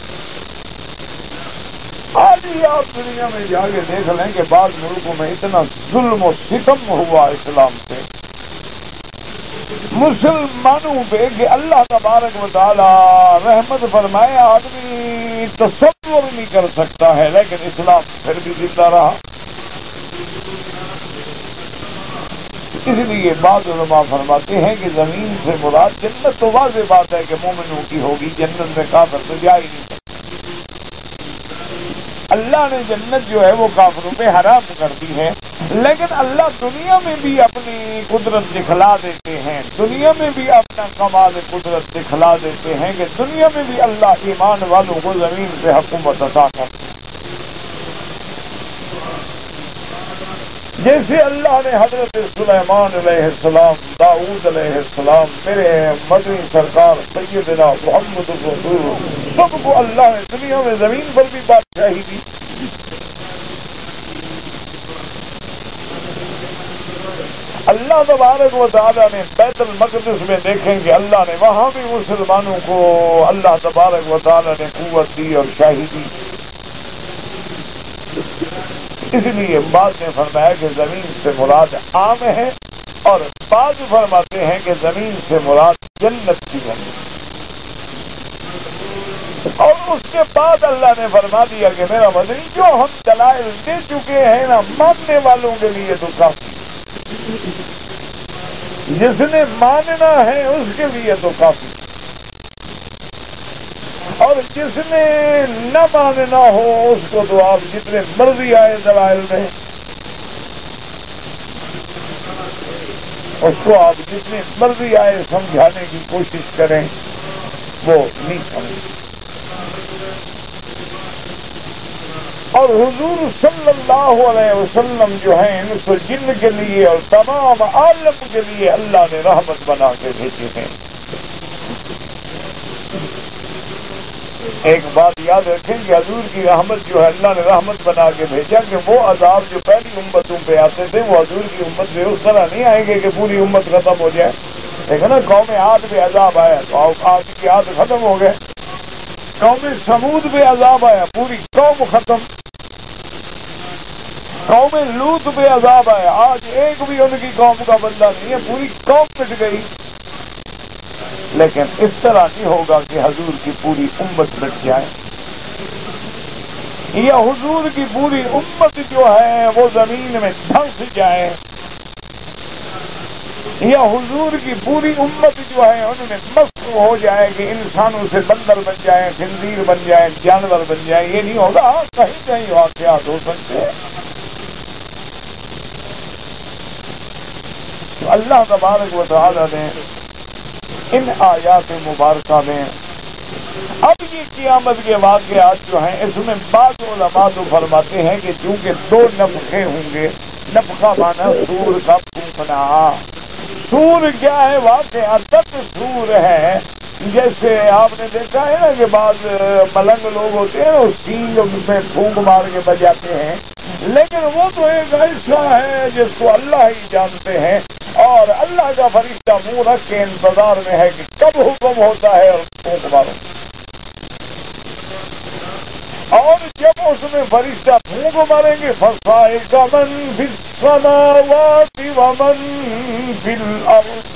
آج ہی آپ دنیا میں جا کے دیکھ لیں کہ بعض ملکوں میں اتنا ظلم و ستم ہوا اسلام پہ، مسلمانوں پہ، کہ اللہ تبارک و تعالی رحمت فرمائے آدمی تصور نہیں کر سکتا ہے، لیکن اسلام پھر بھی زندہ رہا۔ اس لیے بعض علماء فرماتے ہیں کہ زمین سے مراد جنت، تو واضح بات ہے کہ مومنوں کی ہوگی، جنت میں کافر تو جا ہی نہیں سکتا۔ اللہ نے جنت جو ہے وہ کافروں پہ حرام کر دی ہے، لیکن اللہ دنیا میں بھی اپنی قدرت دکھلا دیتے ہیں، دنیا میں بھی اپنا کمال قدرت دکھلا دیتے ہیں کہ دنیا میں بھی اللہ ایمان والوں کو زمین پہ حکومت عطا کرتے ہیں۔ جیسے اللہ نے حضرت سلیمان علیہ السلام، داؤد علیہ السلام، میرے مدنی سرکار سیدنا محمد رسول، سب کو اللہ نے دنیا میں زمین پر بھی بادشاہی دی۔ اللہ تبارک و تعالیٰ نے بیت المقدس میں دیکھیں کہ اللہ نے وہاں بھی مسلمانوں کو اللہ تبارک و تعالیٰ نے قوت دی اور شاہی دی۔ اس لیے بعض نے فرمایا کہ زمین سے مراد عام ہے، اور بعض فرماتے ہیں کہ زمین سے مراد جنت کی زمین۔ اور اس کے بعد اللہ نے فرما دیا کہ میرا مدنی جو ہم دلائل دے چکے ہیں نا، ماننے والوں کے لیے تو کافی، جس نے ماننا ہے اس کے لیے تو کافی، اور جس نے نہ ماننا ہو اس کو تو آپ جتنے مرضی آئے دلائل دیں، اس کو آپ جتنے مرضی آئے سمجھانے کی کوشش کریں، وہ نہیں سمجھے۔ اور حضور صلی اللہ علیہ وسلم جو ہیں ان کو جن کے لیے اور تمام عالم کے لیے اللہ نے رحمت بنا کے بھیجے ہیں۔ ایک بات یاد رکھیں کہ حضور کی رحمت جو ہے اللہ نے رحمت بنا کے بھیجا کہ وہ عذاب جو پہلی امتوں پہ آتے تھے وہ حضور کی امت پہ اس طرح نہیں آئیں گے کہ پوری امت ختم ہو جائے۔ دیکھو نا، قوم عاد پہ عذاب آیا تو عاد کی عاد ختم ہو گئے، قوم سمود پہ عذاب آیا پوری قوم ختم، قوم لوط پہ عذاب آیا آج ایک بھی ان کی قوم کا بندہ نہیں ہے، پوری قوم مٹ گئی۔ لیکن اس طرح نہیں ہوگا کہ حضور کی پوری امت مٹ جائے، یا حضور کی پوری امت جو ہے وہ زمین میں دھنس جائے، یا حضور کی پوری امت جو ہے ان میں مست ہو جائے کہ انسانوں سے بندر بن جائے، خنزیر بن جائے، جانور بن جائے۔ یہ نہیں ہوگا، کہیں کہیں واقعات ہو سکتے ہیں۔ تو اللہ تبارک و تعالی نے ان آیات مبارکہ میں اب یہ قیامت کے واقعات جو ہیں اس میں بعض علماء تو فرماتے ہیں کہ چونکہ دو نفخے ہوں گے، نفخہ مانا سور کا پھونکنا۔ سور کیا ہے؟ واقعہ تک سور ہے، جیسے آپ نے دیکھا ہے نا کہ بعض ملنگ لوگ ہوتے ہیں اس سینگ میں پھونک مار کے بجاتے ہیں، لیکن وہ تو ایک ایسا ہے جس کو اللہ ہی جانتے ہیں، اور اللہ کا فرشتہ منہ رکھ کے انتظار میں ہے کہ کب حکم ہوتا ہے اور پھونک مارو۔ اور جب اس میں فرشتہ پھونک ماریں گے فَصَائِقَ مَن فِي السَّمَاوَاتِ وَمَن فِي الْأَرْضِ،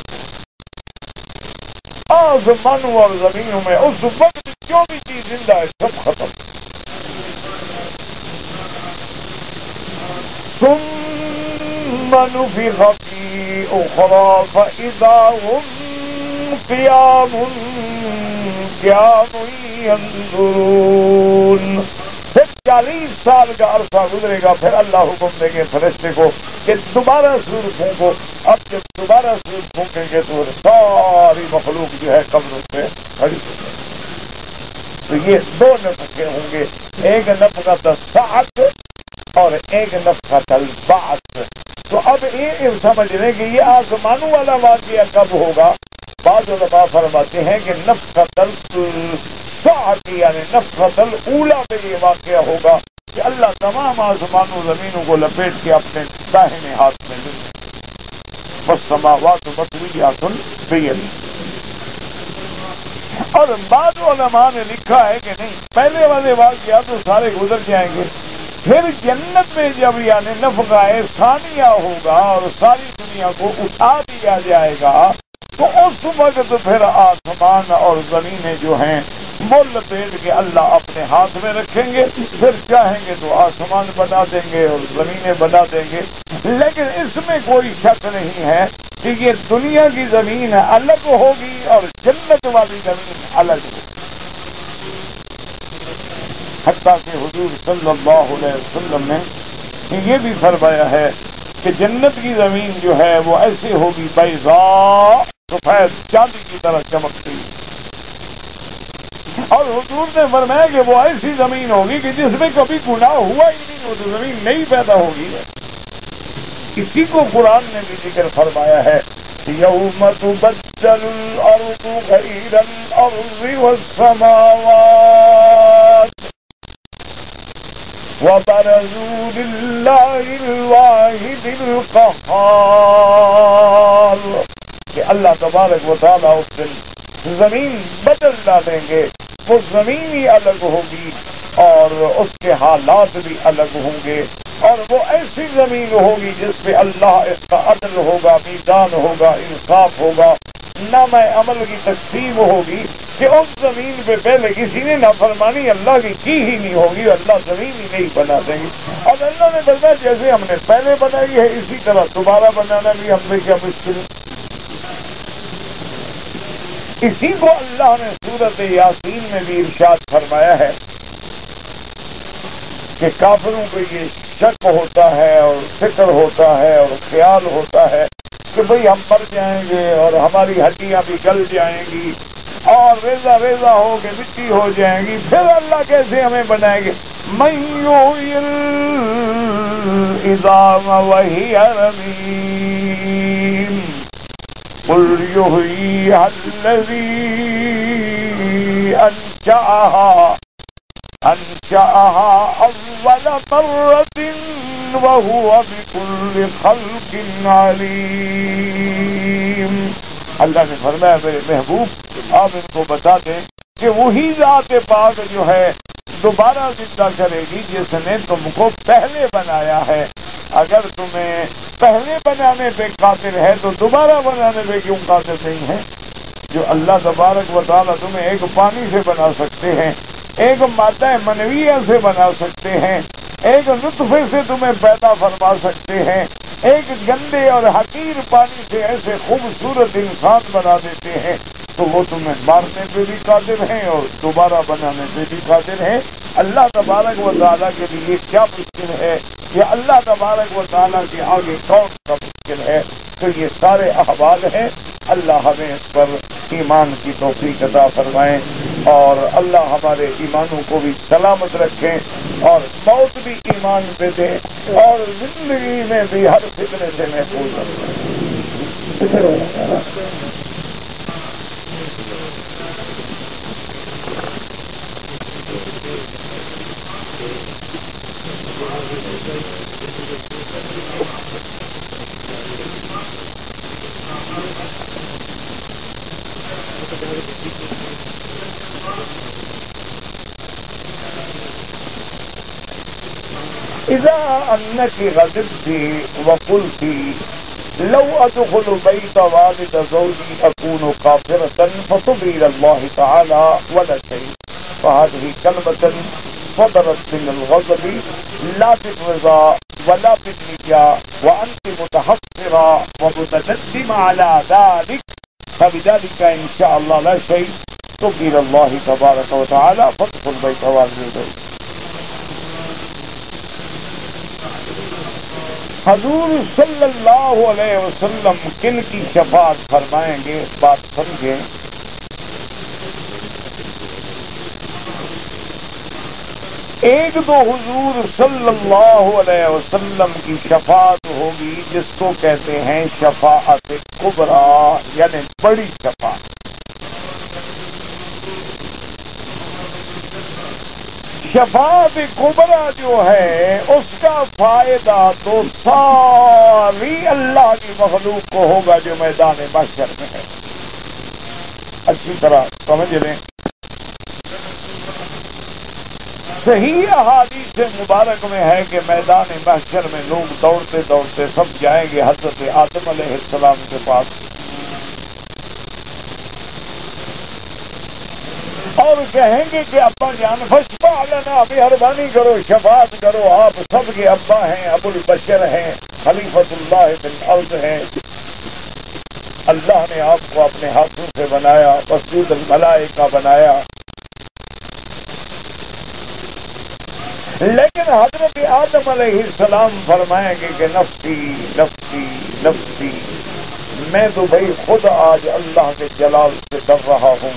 آسمانوں اور زمینوں میں اس وقت جو بھی چیز زندہ ہے سب ختم۔ ثم نفخ فی اخری فإذا هم قیام ینظرون۔ پھر 40 سال کا عرصہ گزرے گا، پھر اللہ حکم دیں گے فرشتے کو کہ دوبارہ سور پھونکو۔ اب جب دوبارہ سور پھونکیں گے تو ساری مخلوق جو ہے قبروں سے کھڑی ہو جائے۔ تو یہ دو نفخے ہوں گے، ایک نفخۃ الصعق اور ایک نفخۃ البعث۔ تو اب یہ سمجھ لیں کہ یہ آسمانوں والا واقعہ کب ہوگا؟ بعض علماء فرماتے ہیں کہ نفخۃ الصعق یعنی نفخۃ الاولیٰ پہ یہ واقعہ ہوگا کہ اللہ تمام آسمانوں زمینوں کو لپیٹ کے اپنے داہنے ہاتھ میں لے لیں۔ والسماوات مطویات بیمینہ۔ اور بعض علماء نے لکھا ہے کہ نہیں، پہلے والے واقعات تو سارے گزر جائیں گے، پھر جنت میں جب یعنی نفخہ ثانیہ ہوگا اور ساری دنیا کو اٹھا دیا جائے گا تو اس وقت پھر آسمان اور زمینیں جو ہیں وہ لپیٹ کے اللہ اپنے ہاتھ میں رکھیں گے، پھر چاہیں گے تو آسمان بنا دیں گے اور زمینیں بنا دیں گے۔ لیکن اس میں کوئی شک نہیں ہے کہ یہ دنیا کی زمین الگ ہوگی اور جنت والی زمین الگ ہوگی۔ حتیٰ کہ حضور صلی اللہ علیہ وسلم نے یہ بھی فرمایا ہے کہ جنت کی زمین جو ہے وہ ایسی ہوگی بیضاء، سفید چاندی کی طرح چمکتی، اور حضور نے فرمایا کہ وہ ایسی زمین ہوگی کہ جس میں کبھی گناہ ہوا ہی نہیں، وہ تو زمین نہیں پیدا ہوگی۔ اسی کو قرآن نے بھی ذکر فرمایا ہے، یوم تبدل الارض غیر الارض والسماوات وبرزوا للہ الواحد القہار، کہ اللہ تبارک و تعالیٰ اس دن زمین بدل ڈالیں گے، وہ زمین ہی الگ ہوگی اور اس کے حالات بھی الگ ہوں گے، اور وہ ایسی زمین ہوگی جس پہ اللہ کا عدل ہوگا، میزان ہوگا، انصاف ہوگا، نام عمل کی تقسیم ہوگی، کہ اس زمین پہ پہلے کسی نے نافرمانی اللہ کی ہی نہیں ہوگی، اللہ زمین ہی نہیں بنا دیں گے۔ اور اللہ نے بتایا جیسے ہم نے پہلے بنائی ہے اسی طرح دوبارہ بنانا بھی ہم سے کیا مشکل۔ اسی کو اللہ نے سورۃ یاسین میں بھی ارشاد فرمایا ہے کہ کافروں کو یہ شک ہوتا ہے اور فکر ہوتا ہے اور خیال ہوتا ہے کہ بھئی ہم مر جائیں گے اور ہماری ہڈیاں بھی گل جائیں گی اور ریزہ ریزہ ہو کے مٹی ہو جائیں گی، پھر اللہ کیسے ہمیں بنائیں گے؟ من یحیی العظام وہی رمیم قل یحییھا الذی انشأها اول مرة وهو بكل خلق علیم۔ اللہ نے فرمایا میرے محبوب آپ ان کو بتا دیں کہ وہی ذات پاک جو ہے دوبارہ زندہ کرے گی جس نے تم کو پہلے بنایا ہے۔ اگر تمہیں پہلے بنانے پہ قادر ہے تو دوبارہ بنانے پہ کیوں قادر نہیں ہے؟ جو اللہ تبارک و تعالیٰ تمہیں ایک پانی سے بنا سکتے ہیں، ایک مادہ منویہ سے بنا سکتے ہیں، ایک نطفے سے تمہیں پیدا فرما سکتے ہیں، ایک گندے اور حقیر پانی سے ایسے خوبصورت انسان بنا دیتے ہیں، تو وہ تمہیں مارنے پہ بھی قادر ہیں اور دوبارہ بنانے پہ بھی قادر ہیں۔ اللہ تبارک و تعالیٰ کے لیے کیا مشکل ہے، یا اللہ تبارک و تعالیٰ کے آگے کون سا مشکل ہے؟ تو یہ سارے احوال ہیں۔ اللہ ہمیں اس پر ایمان کی توفیق عطا فرمائے اور اللہ ہمارے ایمانوں کو بھی سلامت رکھیں اور موت بھی ایمان پہ دے اور زندگی میں بھی ہر فتنے سے محفوظ رکھیں۔ اذا انك غضبت وقلت لو ادخل بيت والد زوجي اكون كافرة فتب الى الله تعالى ولا شيء، فهذه كلمة صدرت من الغضب لا بالرضا ولا بالنجاة وانت متحسرة ومتندمة على ذلك، فبذلك ان شاء الله لا شيء، تب الى الله تبارك وتعالى فادخل بيت والد زوجي۔ حضور صلی اللہ علیہ وسلم کن کی شفاعت فرمائیں گے؟ بات سمجھیں۔ ایک تو حضور صلی اللہ علیہ وسلم کی شفاعت ہوگی جس کو کہتے ہیں شفاعت کبریٰ، یعنی بڑی شفاعت۔ شفاعت کبریٰ جو ہے اس کا فائدہ تو ساری اللہ کی مخلوق کو ہوگا جو میدان محشر میں ہے۔ اچھی طرح سمجھ لیں. صحیح احادیث مبارک میں ہے کہ میدان محشر میں لوگ دوڑتے دوڑتے سب جائیں گے حضرت آدم علیہ السلام کے پاس اور کہیں گے کہ ابا جان فشفع لنا، مہربانی کرو، شفاعت کرو، آپ سب کے ابا ہیں، ابو البشر ہیں، خلیفۃ اللہ فی الارض ہیں، اللہ نے آپ کو اپنے ہاتھوں سے بنایا، مسجود الملائکہ بنایا. لیکن حضرت آدم علیہ السلام فرمائیں گے کہ نفسی نفسی نفسی، میں تو بھائی خود آج اللہ کے جلال سے ڈر رہا ہوں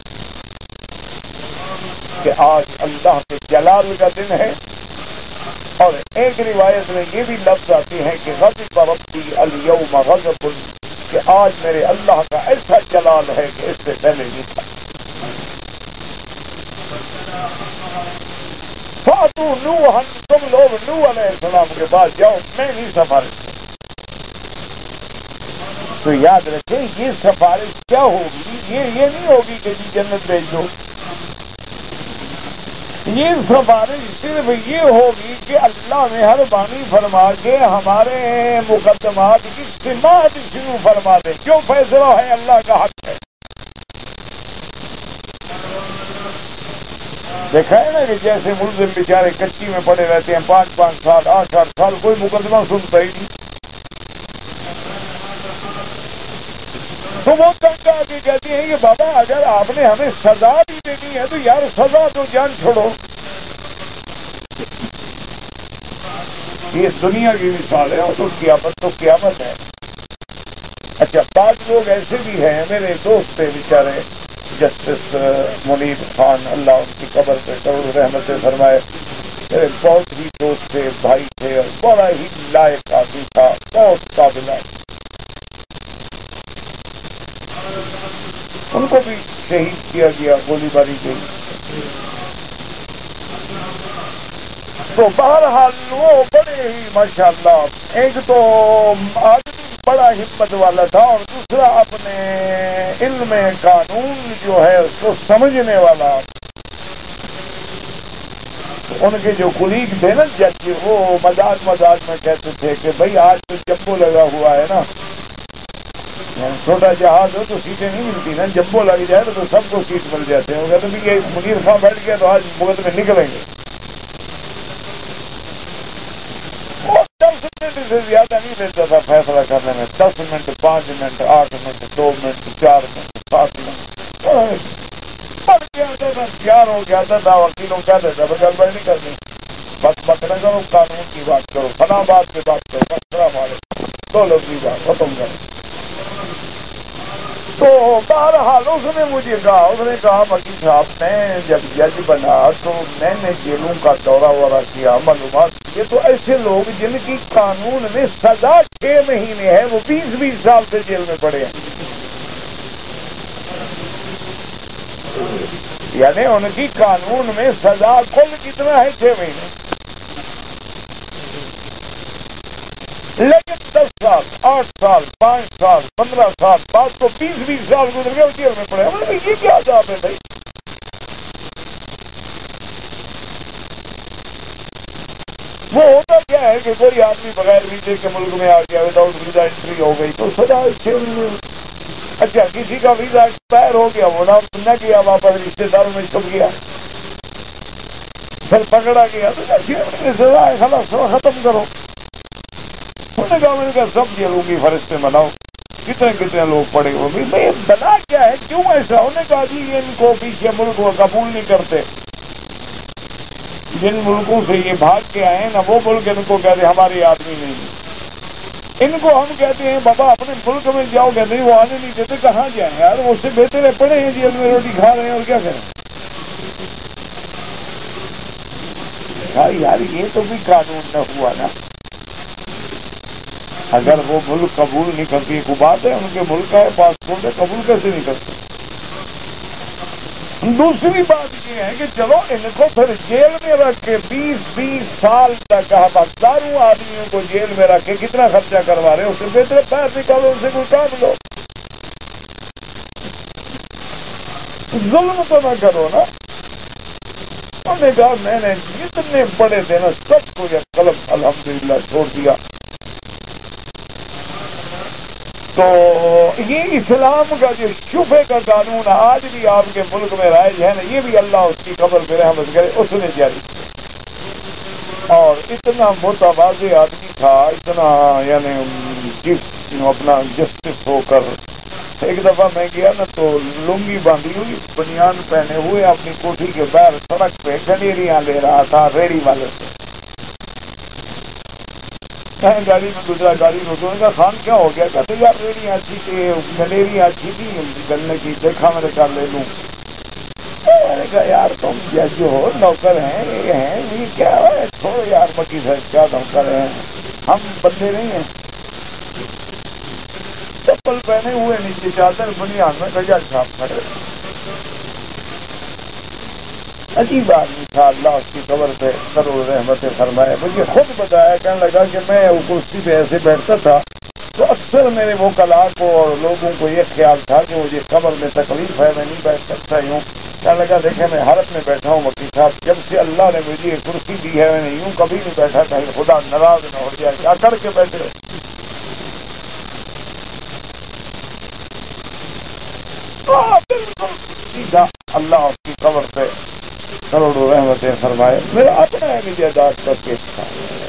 کہ آج اللہ کے جلال کا دن ہے. اور ایک روایت میں یہ بھی لفظ آتی ہے کہ غضب ربی الیوم غضب، کہ آج میرے اللہ کا ایسا جلال ہے کہ اس سے پہلے نہیں تھا. فاتو نوحا، تم لوگ نوح علیہ السلام کے پاس جاؤ، میں نہیں سفارش. تو یاد رکھیں یہ سفارش کیا ہوگی، یہ نہیں ہوگی کہ جی جنت بھیج دو. یہ سفارش صرف یہ ہوگی کہ اللہ مہربانی فرما کے ہمارے مقدمات کی سماعت شروع فرما دے، جو فیصلہ ہے اللہ کا حق ہے. دیکھا ہے نا کہ جیسے ملزم بیچارے کچی میں پڑے رہتے ہیں 5 سال 8 سال، کوئی مقدمہ سنتا ہی نہیں. تو وہ تنگ آ کے کہتے ہیں کہ بابا اگر آپ نے ہمیں سزا بھی دینی ہے تو یار سزا تو جان چھوڑو. یہ دنیا کی مثال ہے اور تو قیامت ہے. اچھا، بعض لوگ ایسے بھی ہیں، میرے دوست تھے بیچارے جسٹس منیر خان، اللہ ان کی قبر پہ کرور رحمت فرمائے، میرے بہت ہی دوست تھے، بھائی تھے، اور بڑا ہی لائق آدمی تھا، بہت قابل آدمی. ان کو بھی شہید کیا گیا، گولی باری گئی. تو بہرحال وہ بڑے ہی ماشاءاللہ، ایک تو آدمی بڑا ہمت والا تھا اور دوسرا اپنے علم قانون جو ہے اس کو سمجھنے والا. ان کے جو کولیگ تھے نا جج، وہ مزاج میں کہتے تھے کہ بھائی آج تو جمبو لگا ہوا ہے نا، چھوٹا جہاز ہو تو سیٹیں نہیں ملتی نا، جمبو لگ جائے تو سب کو سیٹ مل جاتے ہیں. وہ کہتے ہیں کہ منیر خان بیٹھ گیا تو آج مقدمے نکلیں گے. وہ 10 منٹ سے زیادہ نہیں لیتا تھا فیصلہ کرنے میں، 10 minute 5 minute 8 minute 2 minute 4 minute 7 minute پڑ جاتا تھا. پیار ہو جاتا تھا، وکیلوں کہہ دیتا بس گڑبڑ نہیں کرنی، بس مت نہ کرو، قانون کی بات کرو، فلاں بات کی بات کرو، السلام علیکم، 2 لفظ کی بات ختم کرو. تو بہرحال اس نے مجھے کہا، اس نے کہا وکیل صاحب میں جب جج بنا تو میں نے جیلوں کا دورہ وورہ کیا، معلومات کیے، تو ایسے لوگ جن کی قانون میں سزا 6 مہینے ہے وہ 20 سال سے جیل میں پڑے ہیں. یعنی ان کی قانون میں سزا کل کتنا ہے، 6 مہینے. لیکن 10 سال 8 سال 5 سال 15 سال بعد تو 20 سال گزر گئے جیل میں پڑے. ہمارے یہ کیا عذاب ہے بھائی؟ وہ ہوتا کیا ہے کہ کوئی آدمی بغیر ویزے کے ملک میں آ گیا، وداؤٹ ویزا انٹری ہو گئی تو سزا 6 مہینے. اچھا، کسی کا ویزا ایکسپائر ہو گیا، وہ نہ کیا، واپس رشتے داروں میں چھپ گیا، پھر پکڑا گیا تو 6 مہینے سزا ہے، خلاص ختم کرو. انہوں نے کہا، میں نے کہا سب جیلوں کی فہرستیں بناؤ، کتنے لوگ پڑے ہوئے. بھائی بلا کیا ہے، کیوں ایسا؟ انہوں نے کہا جی ان کو پیچھے ملک وہ قبول نہیں کرتے، جن ملکوں سے یہ بھاگ کے آئے نا وہ ملک ان کو کہتے ہمارے آدمی نہیں. ان کو ہم کہتے ہیں بابا اپنے ملک میں جاؤ، کہتے ہیں وہ آنے نہیں دیتے. کہاں جائیں یار، اس سے بہتر ہے پڑے ہیں جیل میں روٹی کھا رہے ہیں، اور کیا کریں. یار یہ تو بھی قانون نہ ہوا نا. اگر وہ ملک قبول نہیں کرتی، ایک بات ہے ان کے ملک کا پاسپورٹ ہے، قبول کیسے نہیں کرتے. دوسری بات یہ ہے کہ چلو ان کو پھر جیل میں رکھ کے 20 سال تک ہم ہزاروں آدمیوں کو جیل میں رکھ کے کتنا خرچہ کروا رہے ہیں، اس سے بہتر باہر نکالو، ان سے کوئی کام لو. ظلم تو نہ کرو نا. انہوں نے کہا میں نے جتنے بڑے تھے نا سب کو یہ قلم الحمدللہ چھوڑ دیا. تو یہ اسلام کا جو شبہ کا قانون آج بھی آپ کے ملک میں رائج ہے نا، یہ بھی اللہ اس کی قبر پہ رحمت کرے اس نے جاری کیا. اور اتنا متواضع آدمی تھا، اتنا یعنی اپنا جسٹس ہو کر. ایک دفعہ میں گیا نا تو لنگی باندھی ہوئی، بنیان پہنے ہوئے، اپنی کوٹھی کے باہر سڑک پہ گنیریاں لے رہا تھا ریڑی والے سے. گاڑی میں دوسرا گاڑی میں نے کہا خان کیا ہو گیا؟ کہتے یار ریڑیاں اچھی تھی، گنیریاں اچھی تھی گلنے کی، دیکھا میں نے کہا لے لوں. میں نے کہا یار تم جو ہو نوکر ہیں یہ ہیں، یہ کیا ہے، چھوڑو یار مکی سے کیا نوکر ہیں، ہم بندے نہیں ہیں. چپل پہنے ہوئے نیچے چادر بنیاد میں گجا چھاپ کھڑے. عجیب آدمی تھا، اللہ اس کی قبر پہ کروڑ رحمتیں فرمائے. مجھے خود بتایا، کہنے لگا کہ میں کرسی پہ ایسے بیٹھتا تھا تو اکثر میرے وکلاء کو اور لوگوں کو یہ خیال تھا کہ مجھے قبر میں تکلیف ہے، میں نہیں بیٹھ سکتا یوں. کہنے لگا دیکھیں میں حرم میں بیٹھا ہوں وکیل صاحب، جب سے اللہ نے مجھے یہ کرسی دی ہے میں نے یوں کبھی نہیں بیٹھا، کہیں خدا ناراض نہ ہو جائے. کیا کر کے بیٹھے؟ بالکل سیدھا اللہ اس کی قبر پہ کروڑوں رحمتیں فرمائے. میرا اپنا نجات کا کیس تھا.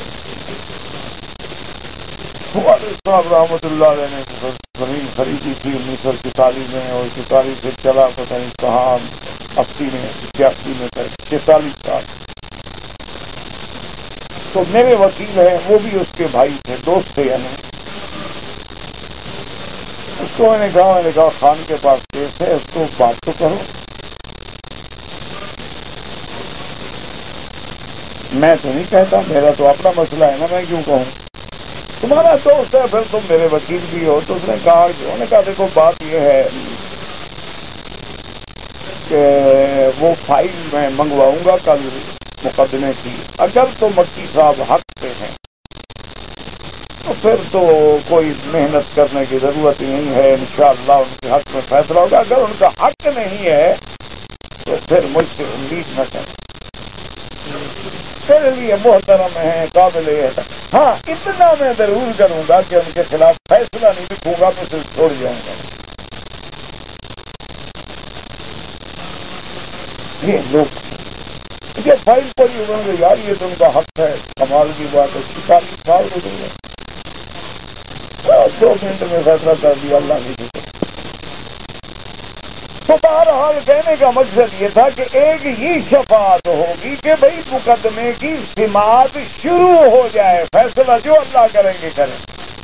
صاحب رحمۃ اللہ علیہ نے زمین خریدی تھی 1944 میں، اور 44 سے چلا پتہ نہیں کہاں، 80 میں 81 میں 46 سال. تو میرے وکیل ہیں، وہ بھی اس کے بھائی تھے، دوست تھے. یعنی اس کو میں نے کہا خان کے پاس کیس ہے، اس کو بات تو کرو. میں تو نہیں کہتا، میرا تو اپنا مسئلہ ہے نا، میں کیوں کہوں؟ تمہارا دوست ہے پھر تم میرے وکیل بھی ہو. تو اس نے کہا دیکھو بات یہ ہے کہ وہ فائل میں منگواؤں گا کل مقدمے کی، اگر تو مکی صاحب حق پہ ہیں تو پھر تو کوئی محنت کرنے کی ضرورت ہی نہیں ہے، انشاءاللہ ان کے حق میں فیصلہ ہوگا. اگر ان کا حق نہیں ہے تو پھر مجھ سے امید نہ کریں. میرے لیے محترم ہیں، قابل ہے. ہاں اتنا میں ضرور کروں گا کہ ان کے خلاف فیصلہ نہیں لکھوں گا، میں صرف چھوڑ جاؤں گا. یہ لوگ یہ فائل پڑی انہوں نے، یار یہ تو ان کا حق ہے، کمال کی بات ہے. 40 سال ہو گئے، 2 منٹ میں فیصلہ کر دیا اللہ نے. تو بہرحال کہنے کا مقصد یہ تھا کہ ایک ہی شفاعت ہوگی کہ بھئی مقدمے کی سماعت شروع ہو جائے، فیصلہ جو اللہ کریں گے کریں.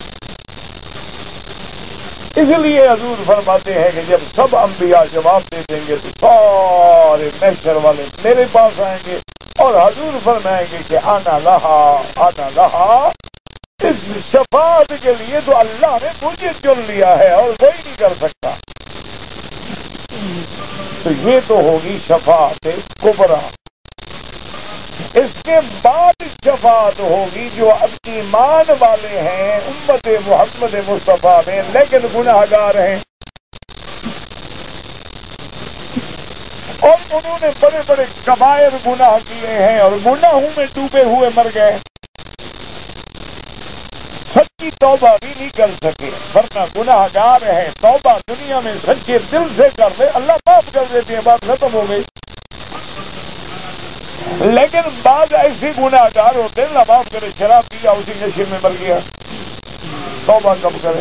اس لیے حضور فرماتے ہیں کہ جب سب انبیاء جواب دے دیں گے تو سارے محشر والے میرے پاس آئیں گے اور حضور فرمائیں گے کہ آنا لہا. اس شفاعت کے لیے تو اللہ نے مجھے چن لیا ہے اور کوئی نہیں کر سکتا. تو یہ تو ہوگی شفاعت کبریٰ. اس کے بعد شفاعت ہوگی جو اب ایمان والے ہیں امت محمد مصطفیٰ میں لیکن گناہ گار ہیں، اور انہوں نے بڑے بڑے کبائر گناہ کیے ہیں اور گناہوں میں ڈوبے ہوئے مر گئے، سچی توبہ بھی نہیں کر سکے، ورنہ گناہ گار ہے. توبہ دنیا میں سچے دل سے کر لے اللہ معاف کر دیتے ہیں، بات ختم ہو گئی. لیکن بعض ایسے گناہ گار ہوتے ہیں، اللہ معاف کرے، شراب پیا اسی نشے میں مر گیا، توبہ کب کرے.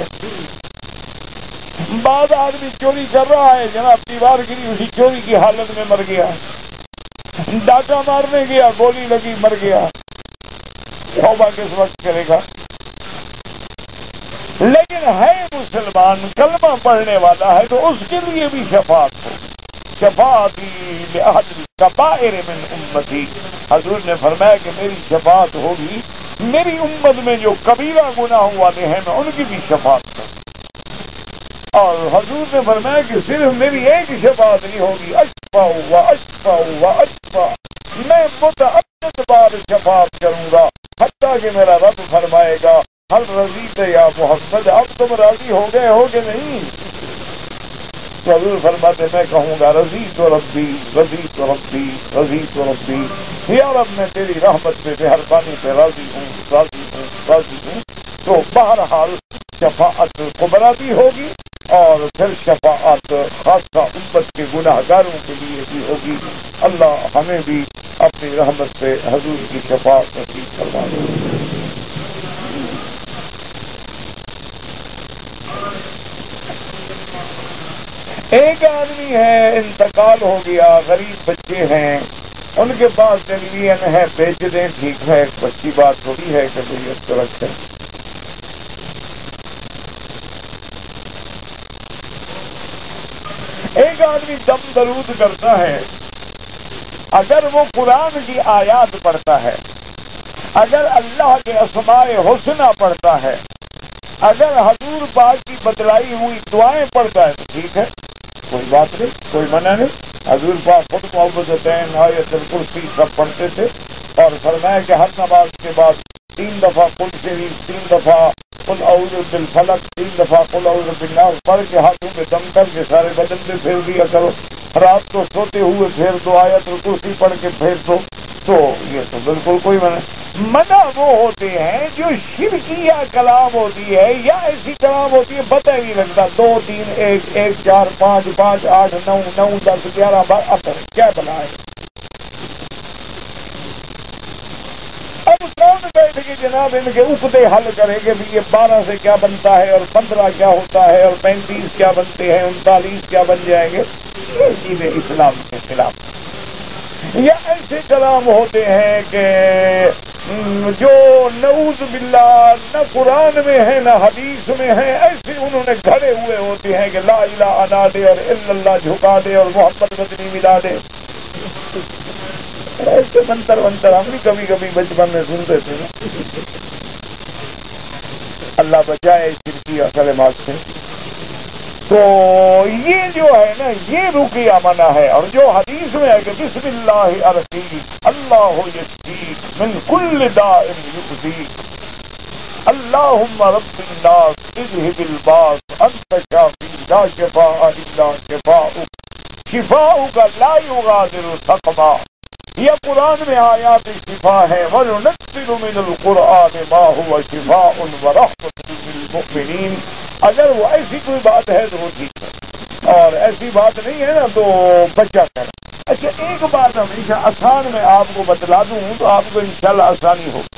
بعض آدمی چوری کر رہا ہے، جناب دیوار گری اسی چوری کی حالت میں مر گیا، ڈاکہ مارنے گیا گولی لگی مر گیا، توبہ کس وقت کرے گا؟ لیکن ہے مسلمان، کلمہ پڑھنے والا ہے تو اس کے لیے بھی شفاعت ہو. شفاعتی لأہل الکبائر من امتی، حضور نے فرمایا کہ میری شفاعت ہوگی میری امت میں جو کبیرہ گناہ والے ہیں میں ان کی بھی شفاعت کروں. اور حضور نے فرمایا کہ صرف میری ایک شفاعت نہیں ہوگی، اشفع میں متعدد بار شفاعت کروں گا، حتیٰ کہ میرا رب فرمائے گا ہر رضیت یا محمد، اب تم راضی ہو گئے ہو کہ نہیں؟ تو حضور فرماتے میں کہوں گا رضیت ربی رضیت ربی رضیت ربی، یا رب میں تیری رحمت پہ مہربانی پہ راضی ہوں راضی ہوں راضی ہوں۔ تو بہرحال شفاعت کبریٰ بھی ہوگی اور پھر شفاعت خاصہ امت کے گناہ گاروں کے لیے بھی ہوگی۔ اللہ ہمیں بھی اپنی رحمت پہ حضور کی شفاعت نصیب فرما دے۔ ایک آدمی ہے انتقال ہو گیا، غریب بچے ہیں، ان کے پاس ٹیلیویژن ہے، بیچ دیں، ٹھیک ہے، اچھی بات تھوڑی ہے کہ کوئی اس طرح سے۔ ایک آدمی دم درود کرتا ہے، اگر وہ قرآن کی آیات پڑھتا ہے، اگر اللہ کے اسماء حسنہ پڑھتا ہے، اگر حضور پاک کی بتلائی ہوئی دعائیں پڑھتا ہے تو ٹھیک ہے، کوئی بات نہیں، کوئی منع نہیں۔ حضور پاک خود معوذتین آیت الکرسی سب پڑھتے تھے اور فرمایا کہ ہر نماز کے بعد 3 دفعہ قل شریف، 3 دفعہ قل اعوذ بالفلق، 3 دفعہ قل اعوذ بالناس پڑھ کے ہاتھوں میں دم کر کے سارے بدن میں پھیر دیا کرو۔ رات کو سوتے ہوئے پھیر دو، آیت الکرسی پڑھ کے پھیر دو۔ تو یہ تو بالکل کوئی منع وہ ہوتے ہیں جو شرکیہ کلام ہوتی ہے یا ایسی کلام ہوتی ہے پتہ ہی نہیں لگتا، 2 3 1 1 4 5 5 8 9 9 10 11 12 کیا بنا ہے۔ اب کون بیٹھ کے جناب ان کے عقدے حل کریں گے بھی یہ 12 سے کیا بنتا ہے اور 15 کیا ہوتا ہے اور 35 کیا بنتے ہیں، 39 کیا بن جائیں گے، یہ چیزیں اسلام کے خلاف۔ یا ایسے کلام ہوتے ہیں کہ جو نعوذ باللہ نہ قرآن میں ہے نہ حدیث میں ہے، ایسے انہوں نے گھڑے ہوئے ہوتے ہیں کہ لا الہ الا دے اور الا اللہ جھکا دے اور محمد مدنی ملا دے۔ ایسے منتر ہم بھی کبھی کبھی بچپن میں سنتے تھے۔ اللہ بچائے شرکی کلمات سے۔ تو یہ جو ہے نا یہ رقیہ منع ہے، اور جو حدیث میں ہے کہ بسم اللہ ارقیک اللہ یشفیک من کل داء یؤذیک اللہم رب الناس اذھب الباس انت شافی لا شفاء الا شفاؤک شفاؤک لا یغادر سقما۔ یہ قرآن میں آیات شفا ہے، وَنُنَزِّلُ مِنَ الْقُرْآنِ مَا هُوَ شِفَاءٌ وَرَحْمَةٌ لِلْمُؤْمِنِينَ۔ اگر وہ ایسی کوئی بات ہے تو وہ ٹھیک ہے، اور ایسی بات نہیں ہے نا تو بچہ کرنا۔ اچھا ایک بات ہمیشہ آسان میں آپ کو بتلا دوں تو آپ کو انشاءاللہ آسانی ہو۔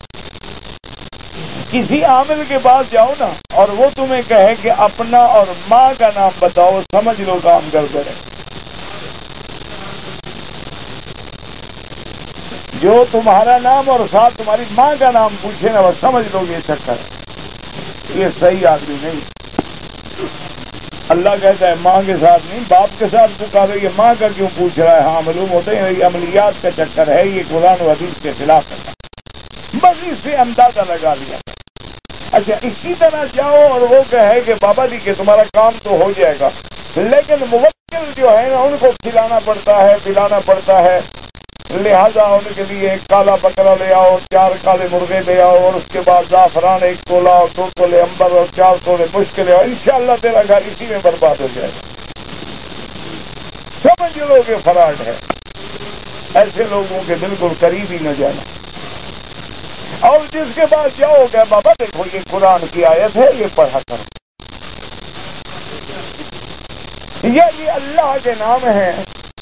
کسی عامل کے پاس جاؤ نا اور وہ تمہیں کہے کہ اپنا اور ماں کا نام بتاؤ، سمجھ لو کام کرتے رہے۔ جو تمہارا نام اور ساتھ تمہاری ماں کا نام پوچھے نا وہ سمجھ لو گے چکر ہے، یہ صحیح آدمی نہیں۔ اللہ کہتا ہے ماں کے ساتھ نہیں باپ کے ساتھ پکارو، یہ ماں کا کیوں پوچھ رہا ہے؟ ہاں معلوم ہوتے ہیں یہ عملیات کا چکر ہے، یہ قرآن و حدیث کے خلاف ہے، بس اس سے اندازہ لگا لیا۔ اچھا اسی طرح جاؤ اور وہ کہے کہ بابا جی کہ تمہارا کام تو ہو جائے گا، لیکن موکل جو ہے نا ان کو کھلانا پڑتا ہے پلانا پڑتا ہے، لہذا ان کے لیے ایک کالا بکرا لے آؤ، 4 کالے مرغے لے آؤ، اور اس کے بعد زعفران 1 تولہ اور 2 تولے امبر اور 4 تولے مشک لے آؤ، انشاءاللہ تیرا گھر اسی میں برباد ہو جائے گا۔ سمجھ لو کہ فراڈ ہے، ایسے لوگوں کے بالکل قریب ہی نہ جانا۔ اور جس کے پاس جاؤ کہ بابا دیکھو یہ قرآن کی آیت ہے، یہ پڑھا کرو، یہ اللہ کے نام ہے،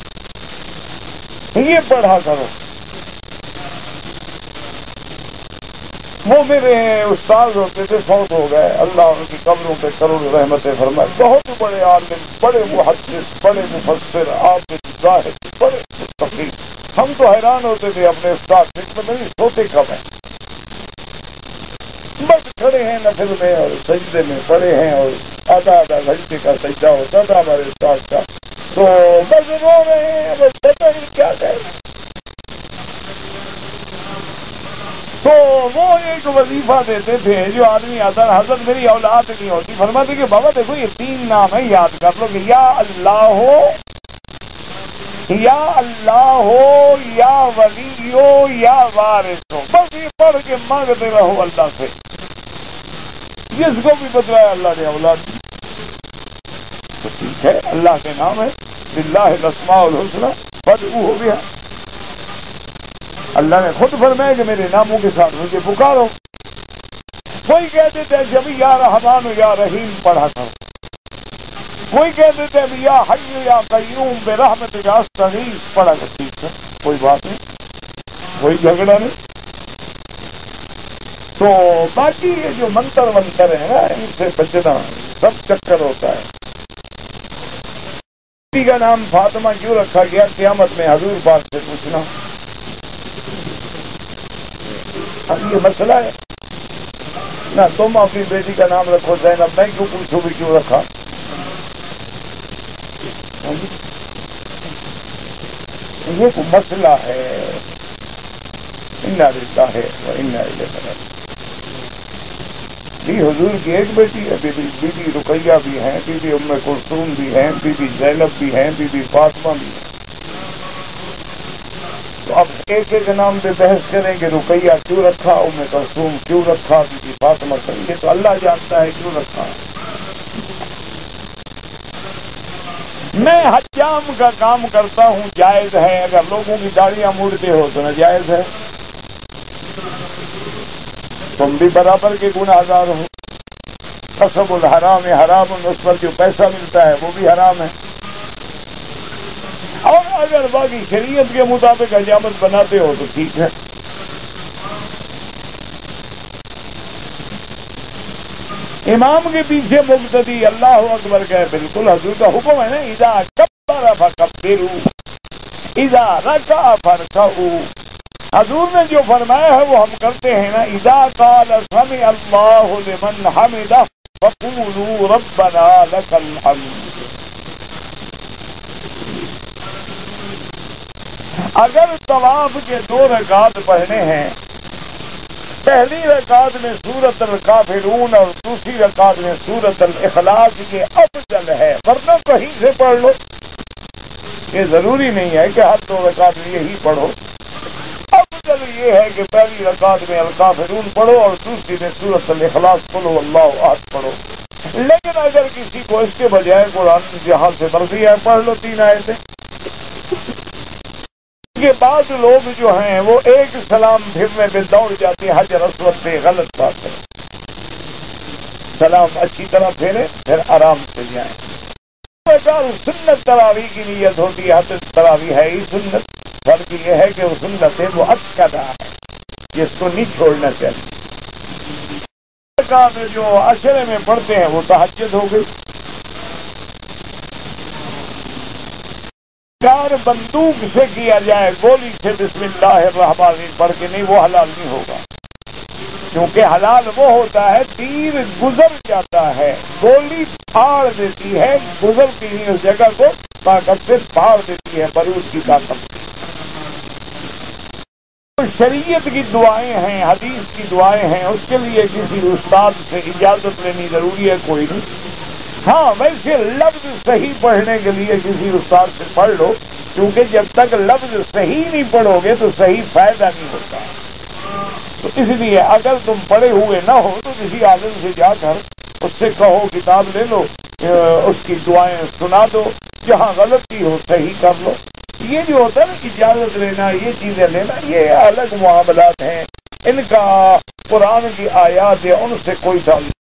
یہ پڑھا کرو۔ وہ میرے استاد ہوتے تھے، فوت ہو گئے، اللہ ان کی قبروں پہ کروڑ رحمتیں فرمائے، بہت بڑے عالم، بڑے محدث، بڑے مفسر، عابد، زاہد، بڑے متقی۔ ہم تو حیران ہوتے تھے اپنے استاد سے، نہیں سوتے کب ہیں، بس کھڑے ہیں نفل میں اور سجدے میں پڑے ہیں، اور آدھا گھنٹے کا سجدہ ہوتا تھا ہمارے استاد کا، تو بس رو رہے ہیں، بس پتہ نہیں کیا کہیں۔ تو وہ ایک وظیفہ دیتے تھے، جو آدمی آتا ہے، حضرت میری اولاد نہیں ہوتی، فرماتے کہ بابا دیکھو یہ 3 نام ہے، یاد کر لو کہ یا اللہ ہو، یا اللہ ہو، یا ولی ہو، یا وارث ہو، بس یہ پڑھ کے مانگتے رہو اللہ سے۔ جس کو بھی بتلایا اللہ نے اولاد دی۔ تو ٹھیک ہے، اللہ کے نام ہے، للہ الاسماء الحسنی فادعوہ بہا، اللہ نے خود فرمایا کہ میرے ناموں کے ساتھ مجھے پکارو۔ کوئی کہتے تھے جب یا رحمان یا رحیم پڑھا کرو، کوئی کہتے تھے یا حی یا قیوم برحمتک استغیث پڑھا کرو، ٹھیک ہے کوئی بات نہیں، کوئی جھگڑا نہیں۔ تو باقی یہ جو منتر ہیں نا، ان سے بچنا سب چکر ہوتا ہے۔ بیٹی کا نام فاطمہ کیوں رکھا گیا؟ قیامت میں حضور پاک سے پوچھنا، اب یہ مسئلہ ہے نہ، تم اپنی بیٹی کا نام رکھو زینب، میں کیوں پوچھوں بھی کیوں رکھا؟ یہ کوئی مسئلہ ہے، انا للہ و انا الیہ راجعون۔ حضور کی ایک بیٹی ہے، بی بی رقیہ بھی ہیں، بی بی ام کلثوم بھی ہیں، بی بی زینب بھی ہیں، بی بی فاطمہ بھی ہیں۔ تو اب ایک ایک نام پہ بحث کریں کہ رقیہ کیوں رکھا، ام کلثوم کیوں رکھا، بی بی فاطمہ کیوں، یہ تو اللہ جانتا ہے کیوں رکھا۔ میں حجام کا کام کرتا ہوں، جائز ہے، اگر لوگوں کی داڑیاں موڑتے ہو تو ناجائز ہے، تم بھی برابر کے گنہگار ہو۔ کسب الحرام حرام، اس پر جو پیسہ ملتا ہے وہ بھی حرام ہے، اور اگر باقی شریعت کے مطابق حجامت بناتے ہو تو ٹھیک ہے۔ امام کے پیچھے مقتدی اللہ اکبر کہے، بالکل حضور کا حکم ہے نا، اذا کبر فکبروا اذا رکع فرکعوا، حضور نے جو فرمایا ہے وہ ہم کرتے ہیں نا، اذا قال سمع اللہ لمن حمدہ فقولوا ربنا لک الحمد۔ اگر طواف کے 2 رکعات پڑھنے ہیں، پہلی رکعت میں سورۃ الکافرون اور دوسری رکعت میں سورۃ الاخلاص، یہ افضل ہے، ورنہ کہیں سے پڑھ لو، یہ ضروری نہیں ہے کہ ہر 2 رکعت میں یہی پڑھو۔ افضل یہ ہے کہ پہلی رکعت میں الکافرون پڑھو اور دوسری میں سورۃ الاخلاص پڑھو، اللہ احد پڑھو۔ لیکن اگر کسی کو اس کے بجائے قرآن جہاں سے مرضی ہے پڑھ لو 3 آیتیں۔ کے بعد لوگ جو ہیں وہ ایک سلام پھرنے پہ دوڑ جاتے ہیں، حجر اسود سے، غلط بات ہے، سلام اچھی طرح پھیرے پھر آرام سے جائیں۔ سنت تراویح کی نیت ہوتی ہے، حد تراویح ہے ہی سنت، فرق یہ ہے کہ وہ سنت ہے وہ مؤکدہ ہے، جس کو نہیں چھوڑنا چاہیے۔ جو عشرے میں پڑھتے ہیں وہ تہجد ہو گئی۔ کار بندوق سے کیا جائے، گولی سے بسم اللہ الرحمن الرحیم پڑھ کے نہیں، وہ حلال نہیں ہوگا، کیونکہ حلال وہ ہوتا ہے تیر گزر جاتا ہے، گولی پھاڑ دیتی ہے، گزرتی نہیں اس جگہ کو، طاقت سے پھاڑ دیتی ہے، بارود کی طاقت۔ شریعت کی دعائیں ہیں، حدیث کی دعائیں ہیں، اس کے لیے کسی استاد سے اجازت لینی ضروری ہے، کوئی نہیں۔ ہاں ویسے لفظ صحیح پڑھنے کے لیے کسی استاد سے پڑھ لو، کیونکہ جب تک لفظ صحیح نہیں پڑھو گے تو صحیح فائدہ نہیں ہوتا۔ تو اس لیے اگر تم پڑھے ہوئے نہ ہو تو کسی عالم سے جا کر اس سے کہو، کتاب لے لو، اس کی دعائیں سنا دو، جہاں غلطی ہو صحیح کر لو۔ یہ جو ہوتا ہے نا اجازت لینا، یہ چیزیں لینا، یہ الگ معاملات ہیں، ان کا قرآن کی آیات یا ان سے کوئی تعلق